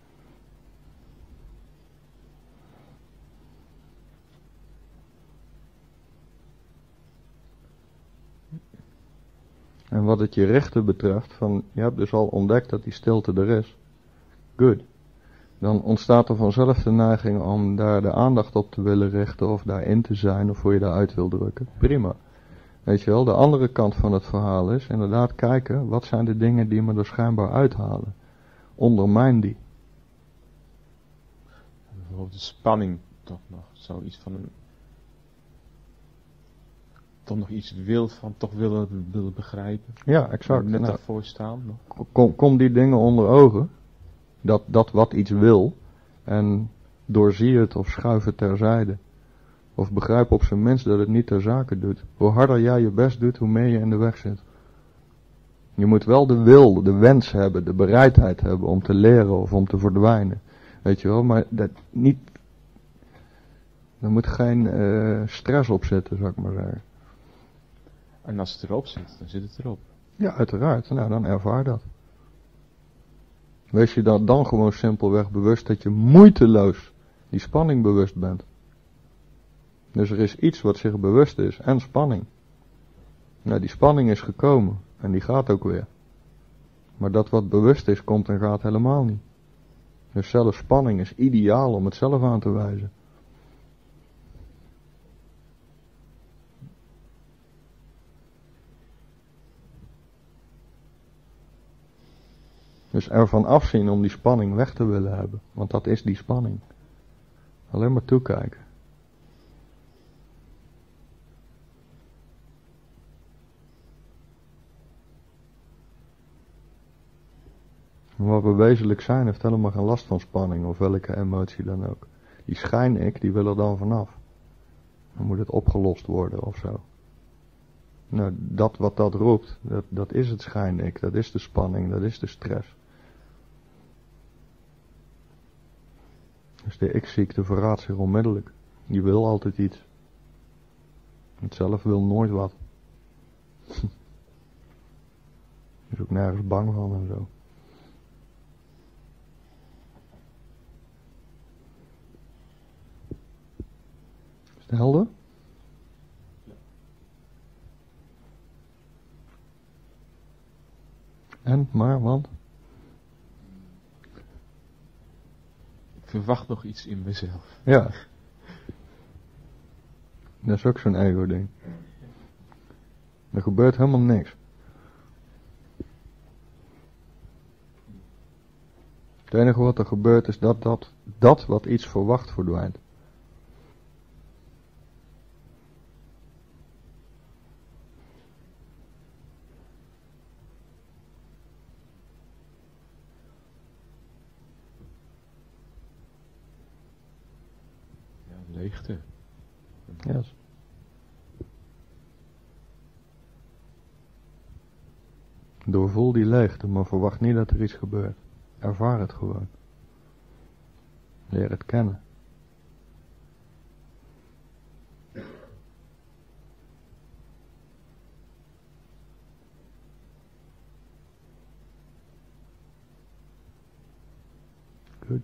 En wat het je richten betreft, van je hebt dus al ontdekt dat die stilte er is. Good. Dan ontstaat er vanzelf de neiging om daar de aandacht op te willen richten of daarin te zijn of hoe je daaruit wil drukken. Prima. Weet je wel, de andere kant van het verhaal is inderdaad kijken, wat zijn de dingen die me er schijnbaar uithalen. Ondermijn die. Bijvoorbeeld de spanning toch nog, zoiets van een... toch nog iets toch willen begrijpen. Ja, exact. Net daarvoor staan nog. Kom die dingen onder ogen. Dat wat iets wil. En doorzie het of schuif het terzijde. Of begrijp op zijn minst dat het niet ter zake doet. Hoe harder jij je best doet, hoe meer je in de weg zit. Je moet wel de wil, de wens hebben, de bereidheid hebben om te leren of om te verdwijnen. Weet je wel, maar dat niet... Er moet geen stress op zitten, zou ik maar zeggen. En als het erop zit, dan zit het erop. Ja, uiteraard. Nou, dan ervaar dat. Wees je dan gewoon simpelweg bewust dat je moeiteloos die spanning bewust bent. Dus er is iets wat zich bewust is en spanning. Nou, die spanning is gekomen en die gaat ook weer. Maar dat wat bewust is, komt en gaat helemaal niet. Dus zelfs spanning is ideaal om het zelf aan te wijzen. Dus ervan afzien om die spanning weg te willen hebben. Want dat is die spanning. Alleen maar toekijken. Wat we wezenlijk zijn heeft helemaal geen last van spanning of welke emotie dan ook. Die schijn-ik, die wil er dan vanaf. Dan moet het opgelost worden of zo. Nou, dat wat dat roept, dat is het schijn-ik, dat is de spanning, dat is de stress. Dus de ik-ziekte verraadt zich onmiddellijk. Die wil altijd iets. Het zelf wil nooit wat. Is ook nergens bang van en zo. Is het helder? En, maar, want? Ik verwacht nog iets in mezelf. Ja. Dat is ook zo'n ego-ding. Er gebeurt helemaal niks. Het enige wat er gebeurt is dat wat iets verwacht verdwijnt. Leegte. Yes. Doorvoel die leegte, maar verwacht niet dat er iets gebeurt. Ervaar het gewoon. Leer het kennen. Good.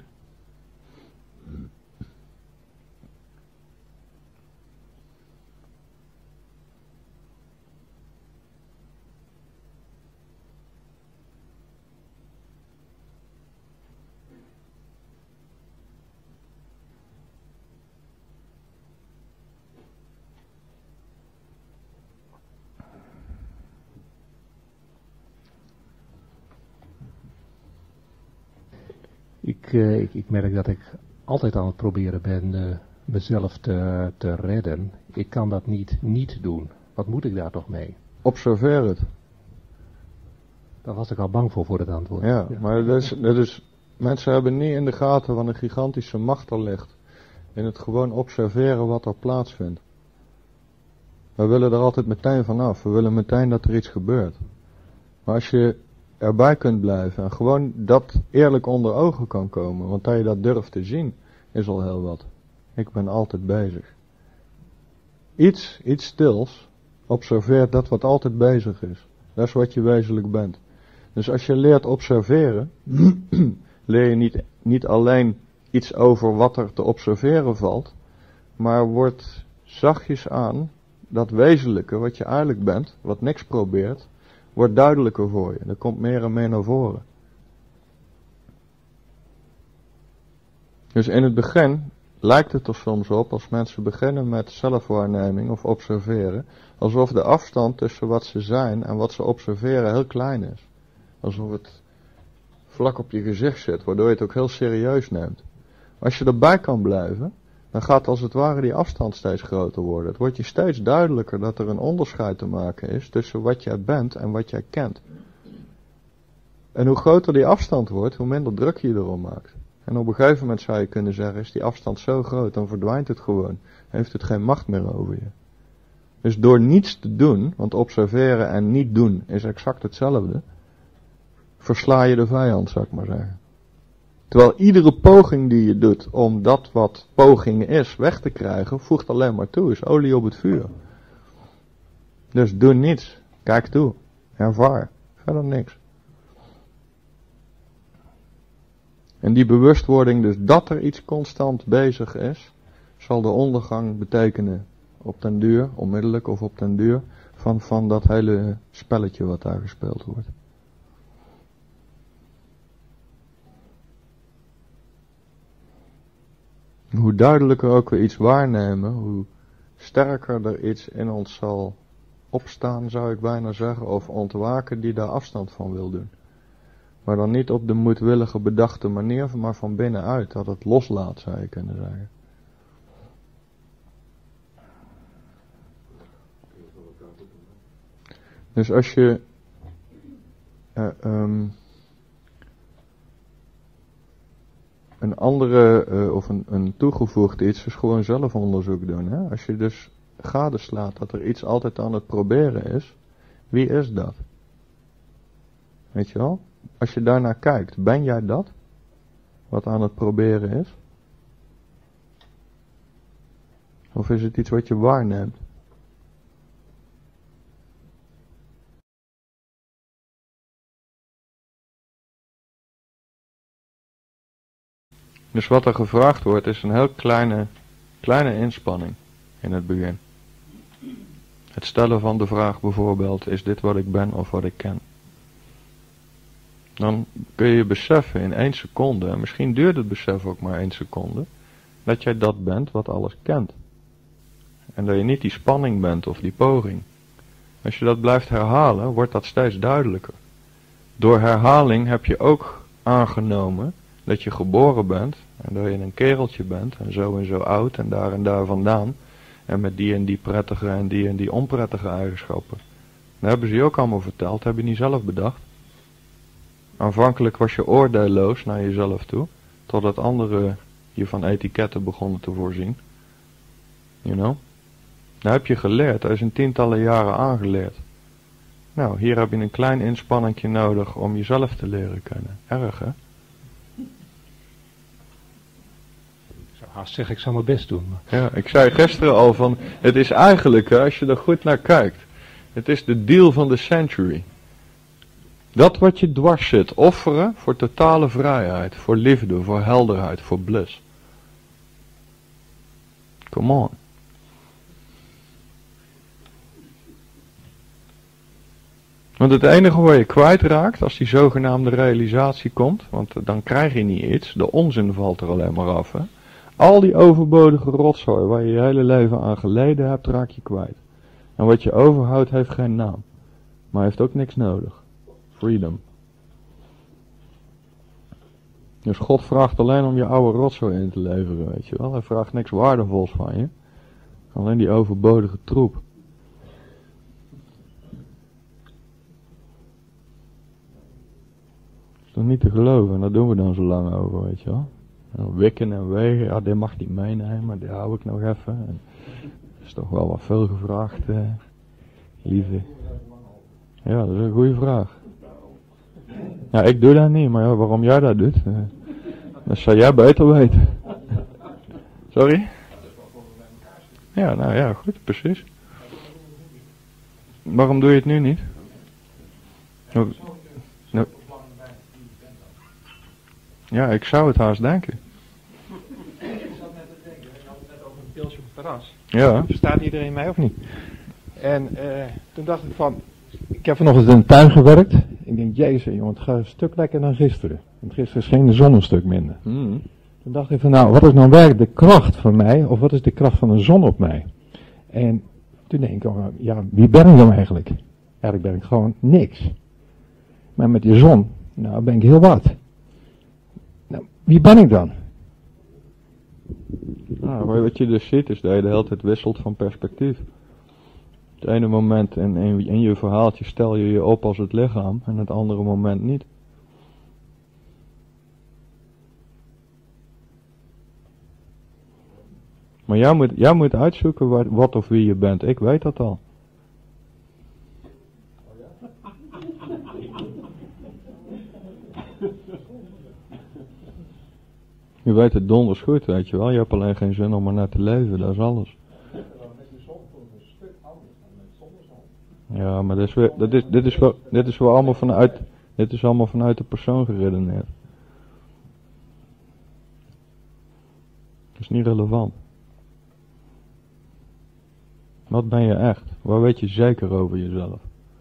Ik merk dat ik altijd aan het proberen ben mezelf te redden. Ik kan dat niet doen. Wat moet ik daar toch mee? Observeer het. Daar was ik al bang voor het antwoord. Ja, maar dat is, mensen hebben niet in de gaten wat een gigantische macht er ligt. In het gewoon observeren wat er plaatsvindt. We willen er altijd meteen vanaf. We willen meteen dat er iets gebeurt. Maar als je erbij kunt blijven en gewoon dat eerlijk onder ogen kan komen, want dat je dat durft te zien, is al heel wat. Ik ben altijd bezig. Iets stils, observeert dat wat altijd bezig is. Dat is wat je wezenlijk bent. Dus als je leert observeren, leer je niet alleen iets over wat er te observeren valt, maar wordt zachtjes aan dat wezenlijke wat je eigenlijk bent, wat niks probeert, wordt duidelijker voor je. Dat komt meer en meer naar voren. Dus in het begin lijkt het er soms op, als mensen beginnen met zelfwaarneming of observeren, alsof de afstand tussen wat ze zijn en wat ze observeren heel klein is. Alsof het vlak op je gezicht zit, waardoor je het ook heel serieus neemt. Als je erbij kan blijven, dan gaat als het ware die afstand steeds groter worden. Het wordt je steeds duidelijker dat er een onderscheid te maken is tussen wat jij bent en wat jij kent. En hoe groter die afstand wordt, hoe minder druk je erom maakt. En op een gegeven moment zou je kunnen zeggen, is die afstand zo groot, dan verdwijnt het gewoon. Heeft het geen macht meer over je. Dus door niets te doen, want observeren en niet doen is exact hetzelfde, versla je de vijand, zou ik maar zeggen. Terwijl iedere poging die je doet om dat wat poging is weg te krijgen, voegt alleen maar toe, is olie op het vuur. Dus doe niets, kijk toe, ervaar, verder niks. En die bewustwording dus dat er iets constant bezig is, zal de ondergang betekenen op den duur, onmiddellijk of op den duur, van dat hele spelletje wat daar gespeeld wordt. Hoe duidelijker ook we iets waarnemen, hoe sterker er iets in ons zal opstaan, zou ik bijna zeggen, of ontwaken die daar afstand van wil doen. Maar dan niet op de moedwillige bedachte manier, maar van binnenuit, dat het loslaat, zou je kunnen zeggen. Dus als je een andere of een toegevoegd iets is gewoon zelfonderzoek doen. Hè? Als je dus gadeslaat dat er iets altijd aan het proberen is, wie is dat? Weet je wel? Als je daarnaar kijkt, ben jij dat? Wat aan het proberen is? Of is het iets wat je waarneemt? Dus wat er gevraagd wordt is een heel kleine inspanning in het begin. Het stellen van de vraag bijvoorbeeld, is dit wat ik ben of wat ik ken? Dan kun je beseffen in 1 seconde, en misschien duurt het besef ook maar 1 seconde, dat jij dat bent wat alles kent. En dat je niet die spanning bent of die poging. Als je dat blijft herhalen, wordt dat steeds duidelijker. Door herhaling heb je ook aangenomen dat je geboren bent en dat je een kereltje bent en zo oud en daar vandaan en met die en die prettige en die onprettige eigenschappen. Dat hebben ze je ook allemaal verteld, heb je niet zelf bedacht. Aanvankelijk was je oordeelloos naar jezelf toe, totdat anderen je van etiketten begonnen te voorzien. You know? Dat heb je geleerd, dat is in tientallen jaren aangeleerd. Nou, hier heb je een klein inspanningje nodig om jezelf te leren kennen. Erg, hè? Zeg, ik zal mijn best doen. Ja, ik zei gisteren al van, het is eigenlijk, als je er goed naar kijkt, het is de deal van de century. Dat wat je dwars zit, offeren voor totale vrijheid, voor liefde, voor helderheid, voor bliss. Come on. Want het enige waar je kwijtraakt als die zogenaamde realisatie komt, want dan krijg je niet iets, de onzin valt er alleen maar af, hè. Al die overbodige rotzooi waar je je hele leven aan geleden hebt, raak je kwijt. En wat je overhoudt heeft geen naam. Maar heeft ook niks nodig. Freedom. Dus God vraagt alleen om je oude rotzooi in te leveren, weet je wel. Hij vraagt niks waardevols van je. Alleen die overbodige troep. Dat is toch niet te geloven, en daar doen we dan zo lang over, weet je wel. En wikken en wegen, ja, dit mag niet meenemen, maar die hou ik nog even. En dat is toch wel wat veel gevraagd, lieve. Ja, dat is een goede vraag. Ja, ik doe dat niet, maar ja, waarom jij dat doet, dat zou jij beter weten. Sorry? Ja, nou ja, goed, precies. Waarom doe je het nu niet? Nou, ja, ik zou het haast denken. Ik zat net te denken, we hadden het net over een pilsje op het terras. Ja. Verstaat iedereen mij of niet? En toen dacht ik van, ik heb vanochtend in de tuin gewerkt. Ik denk, jezus jongen, het gaat een stuk lekkerder dan gisteren. Want gisteren scheen de zon een stuk minder. Mm. Toen dacht ik van, nou, wat is nou werkelijk de kracht van mij? Of wat is de kracht van de zon op mij? En toen denk ik, oh, ja, wie ben ik dan eigenlijk? Eigenlijk ben ik gewoon niks. Maar met die zon, nou ben ik heel wat. Nou, wie ben ik dan? Nou, wat je dus ziet is dat je de hele tijd wisselt van perspectief. Het ene moment in je verhaaltje stel je je op als het lichaam en het andere moment niet. Maar jij moet uitzoeken wat of wie je bent. Ik weet dat al. weet het donders goed, weet je wel. Je hebt alleen geen zin om er naar te leven, dat is alles. Ja, maar dit is wel allemaal vanuit de persoon geredeneerd. Dat is niet relevant. Wat ben je echt? Waar weet je zeker over jezelf?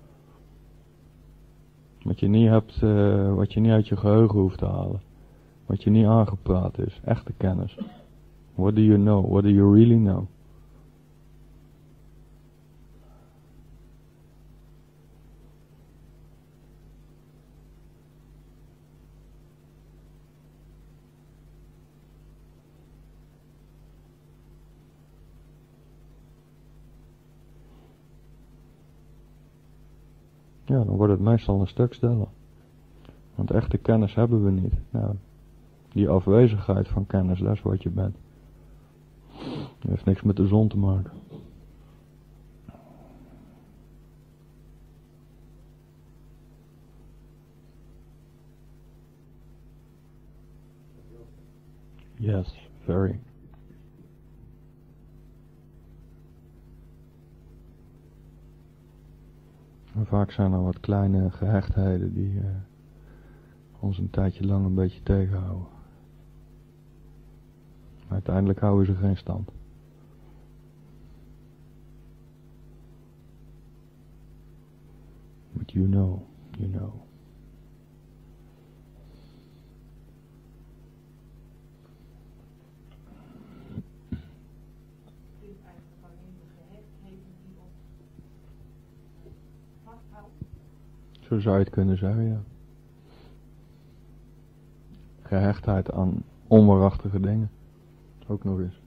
Wat je niet hebt, wat je niet uit je geheugen hoeft te halen. Wat je niet aangepraat is. Echte kennis. What do you know? What do you really know? Ja, dan wordt het meestal een stuk stiller. Want echte kennis hebben we niet. Nou, die afwezigheid van kennis, dat is wat je bent. Dat heeft niks met de zon te maken. Yes, very. En vaak zijn er wat kleine gehechtheden die ons een tijdje lang een beetje tegenhouden. Maar uiteindelijk houden ze geen stand. But you know, you know. Zo zou je het kunnen zeggen, ja. Gehechtheid aan onwaarachtige dingen. Ook nog eens.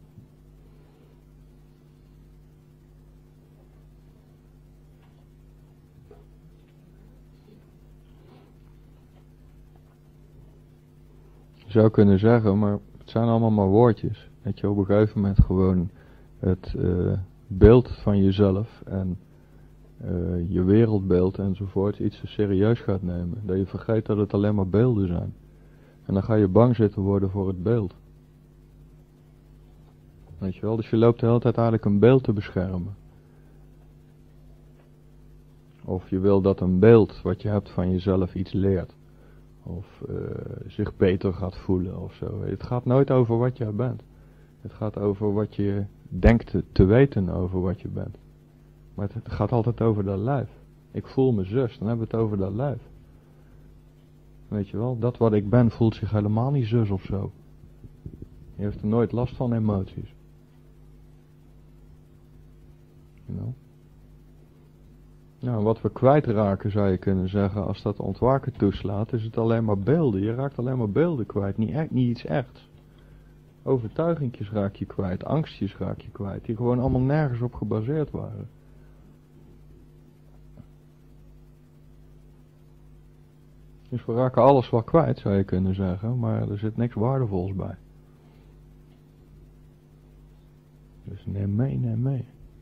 Je zou kunnen zeggen, maar het zijn allemaal maar woordjes. Dat je op een gegeven moment gewoon het beeld van jezelf en je wereldbeeld enzovoort iets te serieus gaat nemen. Dat je vergeet dat het alleen maar beelden zijn. En dan ga je bang zitten worden voor het beeld. Weet je wel, dus je loopt de hele tijd eigenlijk een beeld te beschermen. Of je wil dat een beeld wat je hebt van jezelf iets leert. Of zich beter gaat voelen of zo. Het gaat nooit over wat jij bent. Het gaat over wat je denkt te weten over wat je bent. Maar het gaat altijd over dat lijf. Ik voel me zus, dan hebben we het over dat lijf. Weet je wel, dat wat ik ben voelt zich helemaal niet zus of zo. Je heeft er nooit last van emoties. You know? Nou, wat we kwijtraken zou je kunnen zeggen, als dat ontwaken toeslaat, is het alleen maar beelden. Je raakt alleen maar beelden kwijt, niet iets echts. Overtuigingjes raak je kwijt, angstjes raak je kwijt, die gewoon allemaal nergens op gebaseerd waren. Dus we raken alles wel kwijt, zou je kunnen zeggen, maar er zit niks waardevols bij. Dus neem mee.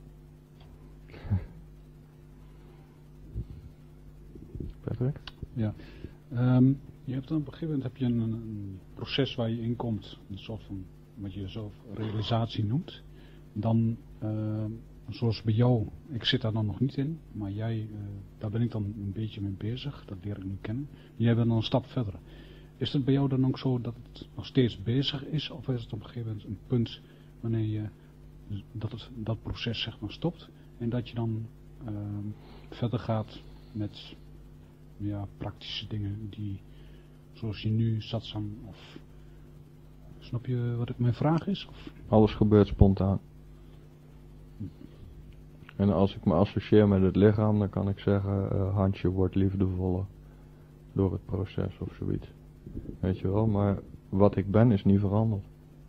Patrick? Ja. Je hebt op een gegeven moment heb je een proces waar je in komt, een soort van, wat je zelf realisatie noemt. Dan, zoals bij jou, ik zit daar dan nog niet in, maar jij, daar ben ik dan een beetje mee bezig, dat leer ik nu kennen. Jij bent dan een stap verder. Is het bij jou dan ook zo dat het nog steeds bezig is, of is het op een gegeven moment een punt wanneer je dat proces zeg maar stopt en dat je dan verder gaat met praktische dingen die, zoals je nu satsang of, snap je wat mijn vraag is? Of? Alles gebeurt spontaan. En als ik me associeer met het lichaam, dan kan ik zeggen, handje wordt liefdevoller door het proces of zoiets. Weet je wel, maar wat ik ben is niet veranderd.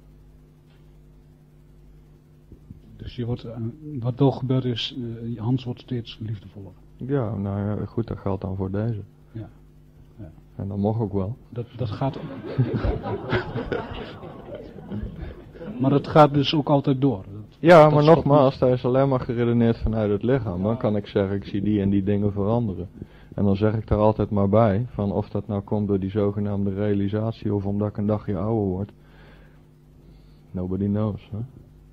Dus je wordt, wat wel gebeurt is, je hand wordt steeds liefdevoller. Ja, nou ja, goed, dat geldt dan voor deze. Ja. En dat mag ook wel. Dat gaat maar dat gaat dus ook altijd door. Ja, maar nogmaals, dat is alleen maar geredeneerd vanuit het lichaam. Dan kan ik zeggen, ik zie die en die dingen veranderen. En dan zeg ik daar altijd maar bij, van of dat nou komt door die zogenaamde realisatie of omdat ik een dagje ouder word. Nobody knows. Huh?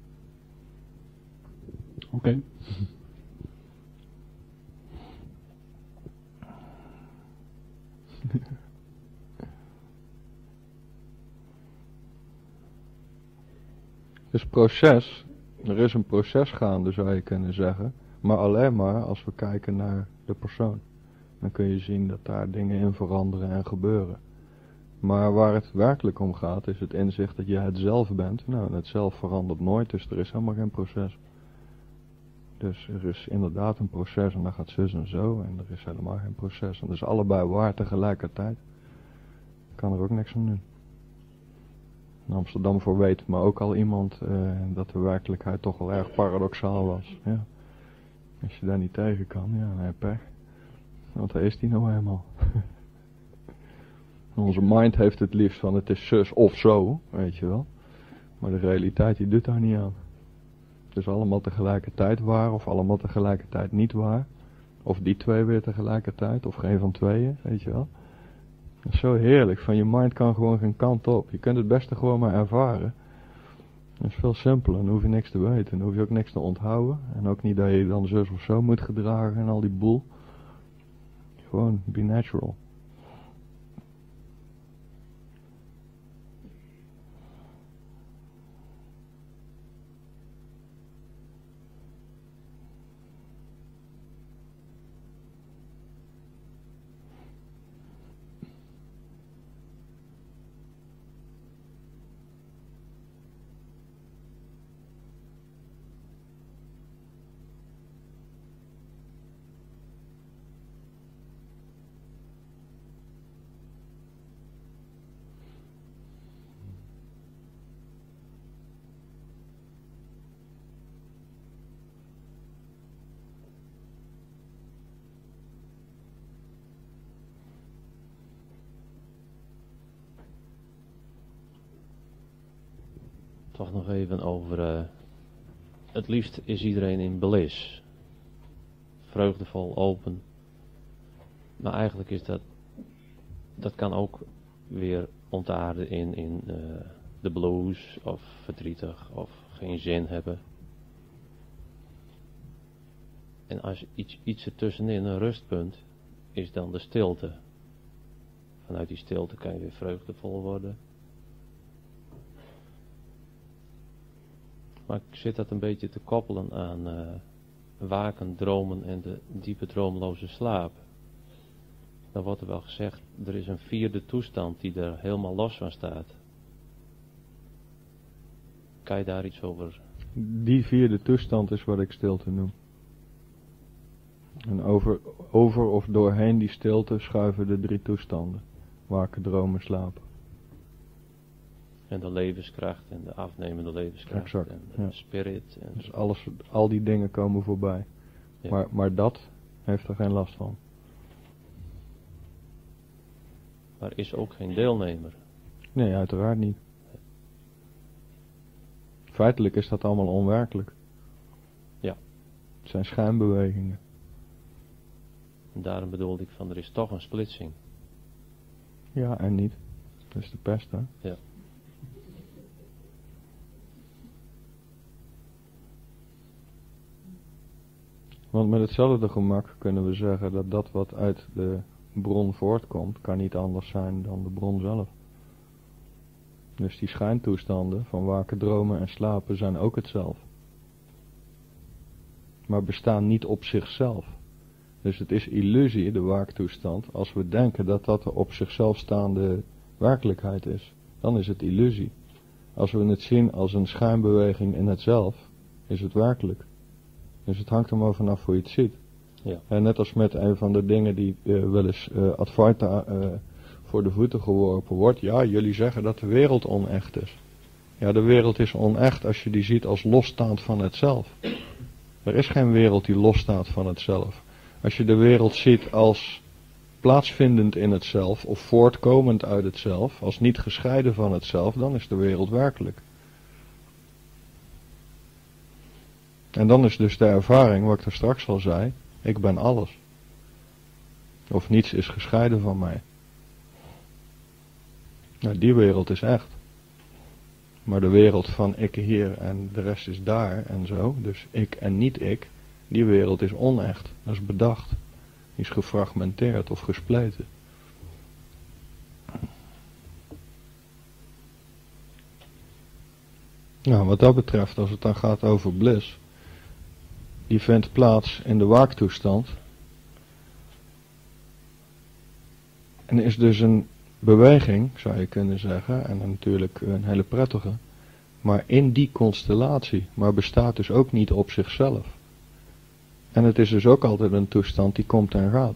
Oké. Dus proces, er is een proces gaande zou je kunnen zeggen, maar alleen maar als we kijken naar de persoon. Dan kun je zien dat daar dingen in veranderen en gebeuren. Maar waar het werkelijk om gaat is het inzicht dat jij het zelf bent. Nou, het zelf verandert nooit, dus er is helemaal geen proces. Dus er is inderdaad een proces en dan gaat zus en zo en er is helemaal geen proces. En dat is allebei waar tegelijkertijd. Ik kan er ook niks aan doen. In Amsterdam voor weet maar ook al iemand dat de werkelijkheid toch wel erg paradoxaal was. Ja. Als je daar niet tegen kan, ja, dan heb je pech. Want daar is die nou helemaal. Onze mind heeft het liefst van het is zus of zo, weet je wel. Maar de realiteit die doet daar niet aan. Het is allemaal tegelijkertijd waar of allemaal tegelijkertijd niet waar. Of die twee weer tegelijkertijd of geen van tweeën, weet je wel. Dat is zo heerlijk, van je mind kan gewoon geen kant op. Je kunt het beste gewoon maar ervaren. Dat is veel simpeler, dan hoef je niks te weten. Dan hoef je ook niks te onthouden. En ook niet dat je dan zus of zo moet gedragen en al die boel. Gewoon, be natural. Toch nog even over, het liefst is iedereen in bliss. Vreugdevol, open. Maar eigenlijk is dat kan ook weer ontaarden in de blues of verdrietig of geen zin hebben. En als iets ertussenin, een rustpunt, is dan de stilte. Vanuit die stilte kan je weer vreugdevol worden. Maar ik zit dat een beetje te koppelen aan waken, dromen en de diepe droomloze slaap. Dan wordt er wel gezegd, er is een vierde toestand die er helemaal los van staat. Kan je daar iets over? Die vierde toestand is wat ik stilte noem. En over of doorheen die stilte schuiven de drie toestanden. Waken, dromen, slapen. En de levenskracht en de afnemende levenskracht. Exact, en de spirit. En dus al die dingen komen voorbij. Ja. Maar dat heeft er geen last van. Maar is ook geen deelnemer? Nee, uiteraard niet. Feitelijk is dat allemaal onwerkelijk. Ja. Het zijn schijnbewegingen. En daarom bedoelde ik van, er is toch een splitsing. Ja, en niet. Dat is de pest, hè? Ja. Want met hetzelfde gemak kunnen we zeggen dat dat wat uit de bron voortkomt, kan niet anders zijn dan de bron zelf. Dus die schijntoestanden van waken, dromen en slapen zijn ook hetzelfde. Maar bestaan niet op zichzelf. Dus het is illusie, de waaktoestand, als we denken dat dat de op zichzelf staande werkelijkheid is. Dan is het illusie. Als we het zien als een schijnbeweging in het zelf, is het werkelijk. Dus het hangt er maar vanaf hoe je het ziet. Ja. En net als met een van de dingen die wel eens Advaita voor de voeten geworpen wordt. Ja, jullie zeggen dat de wereld onecht is. Ja, de wereld is onecht als je die ziet als losstaand van het zelf. Er is geen wereld die losstaat van het zelf. Als je de wereld ziet als plaatsvindend in het zelf of voortkomend uit het zelf, als niet gescheiden van het zelf, dan is de wereld werkelijk. En dan is dus de ervaring, wat ik er straks al zei, ik ben alles. Of niets is gescheiden van mij. Nou, die wereld is echt. Maar de wereld van ik hier en de rest is daar en zo, dus ik en niet ik, die wereld is onecht. Dat is bedacht. Die is gefragmenteerd of gespleten. Nou, wat dat betreft, als het dan gaat over bliss, die vindt plaats in de waaktoestand. En is dus een beweging, zou je kunnen zeggen, en natuurlijk een hele prettige, maar in die constellatie, maar bestaat dus ook niet op zichzelf. En het is dus ook altijd een toestand die komt en gaat.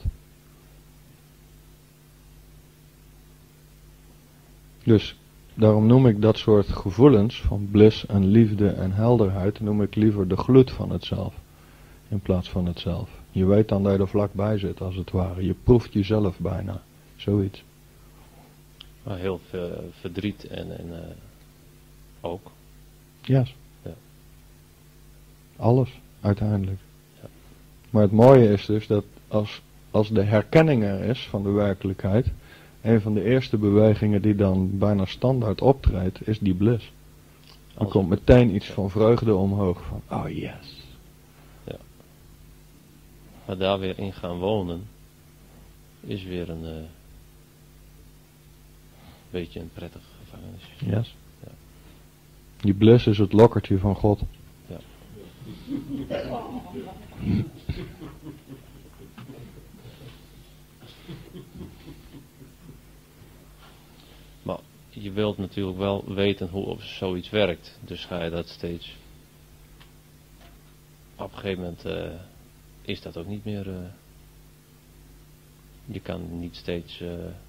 Dus daarom noem ik dat soort gevoelens van bliss en liefde en helderheid, noem ik liever de gloed van het zelf, in plaats van het zelf. Je weet dan dat je er vlakbij zit, als het ware. Je proeft jezelf bijna. Zoiets. Maar heel veel verdriet en ook. Yes. Ja. Alles, uiteindelijk. Ja. Maar het mooie is dus dat als de herkenning er is van de werkelijkheid, een van de eerste bewegingen die dan bijna standaard optreedt, is die bliss. Er komt meteen iets van vreugde omhoog, van oh yes. Ja. Maar daar weer in gaan wonen, is weer een beetje een prettige gevangenis. Yes. Ja. Die bliss is het lokkertje van God. Ja. Maar je wilt natuurlijk wel weten hoe zoiets werkt. Dus ga je dat steeds... Op een gegeven moment is dat ook niet meer... je kan niet steeds...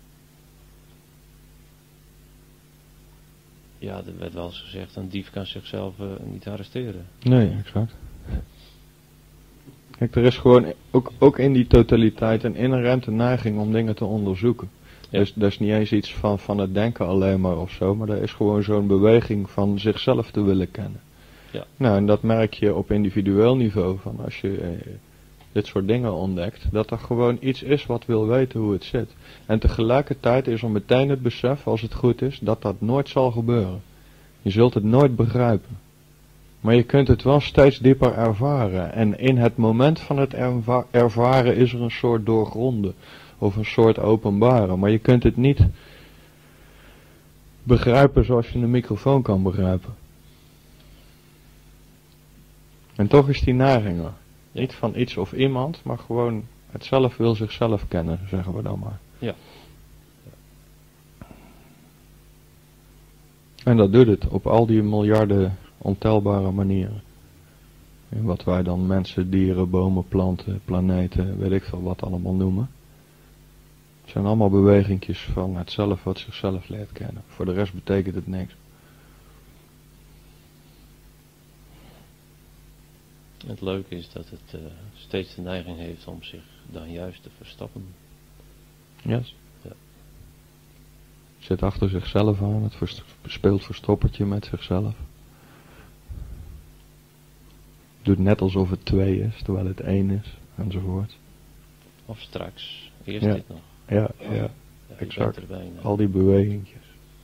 ja, er werd wel eens gezegd, een dief kan zichzelf niet arresteren. Nee, exact. Kijk, er is gewoon ook in die totaliteit een inherente neiging om dingen te onderzoeken. Ja. Dus dat is niet eens iets van het denken alleen maar of zo, maar er is gewoon zo'n beweging van zichzelf te willen kennen. Ja. Nou, en dat merk je op individueel niveau, van als je dit soort dingen ontdekt, dat er gewoon iets is wat wil weten hoe het zit. En tegelijkertijd is er meteen het besef, als het goed is, dat dat nooit zal gebeuren. Je zult het nooit begrijpen. Maar je kunt het wel steeds dieper ervaren. En in het moment van het ervaren is er een soort doorgronden. Of een soort openbaren. Maar je kunt het niet begrijpen zoals je een microfoon kan begrijpen. En toch is die neiging er. Niet van iets of iemand, maar gewoon het zelf wil zichzelf kennen, zeggen we dan maar. Ja. En dat doet het op al die miljarden ontelbare manieren. En wat wij dan mensen, dieren, bomen, planten, planeten, weet ik veel wat allemaal noemen. Het zijn allemaal bewegingjes van het zelf wat zichzelf leert kennen. Voor de rest betekent het niks. Het leuke is dat het steeds de neiging heeft om zich dan juist te verstoppen. Yes. Ja. Zit achter zichzelf aan, het speelt verstoppertje met zichzelf. Doet net alsof het 2 is, terwijl het 1 is, enzovoort. Of straks. Eerst Ja. dit nog. Ja, Ja, exact. je bent er bijna. Al die bewegingjes.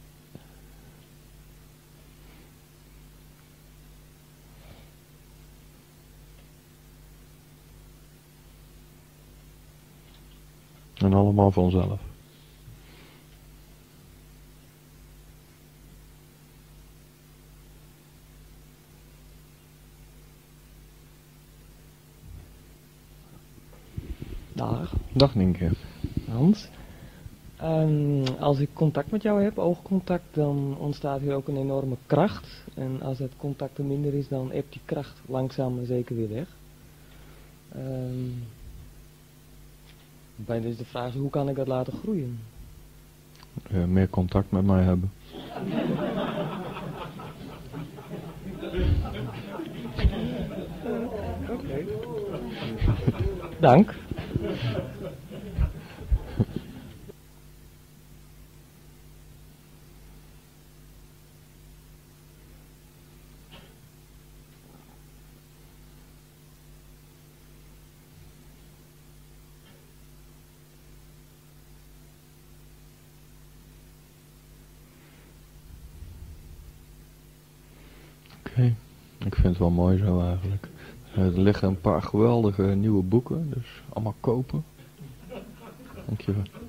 En allemaal vanzelf. Dag, Dag Nienke. Hans. Als ik contact met jou heb, oogcontact, dan ontstaat hier ook een enorme kracht. En als het contact er minder is, dan ebt die kracht langzaam maar zeker weer weg. Bijna is de vraag, hoe kan ik dat laten groeien? Meer contact met mij hebben. Oké. Dank. Oké. Ik vind het wel mooi zo eigenlijk. Er liggen een paar geweldige nieuwe boeken, dus allemaal kopen. Dankjewel.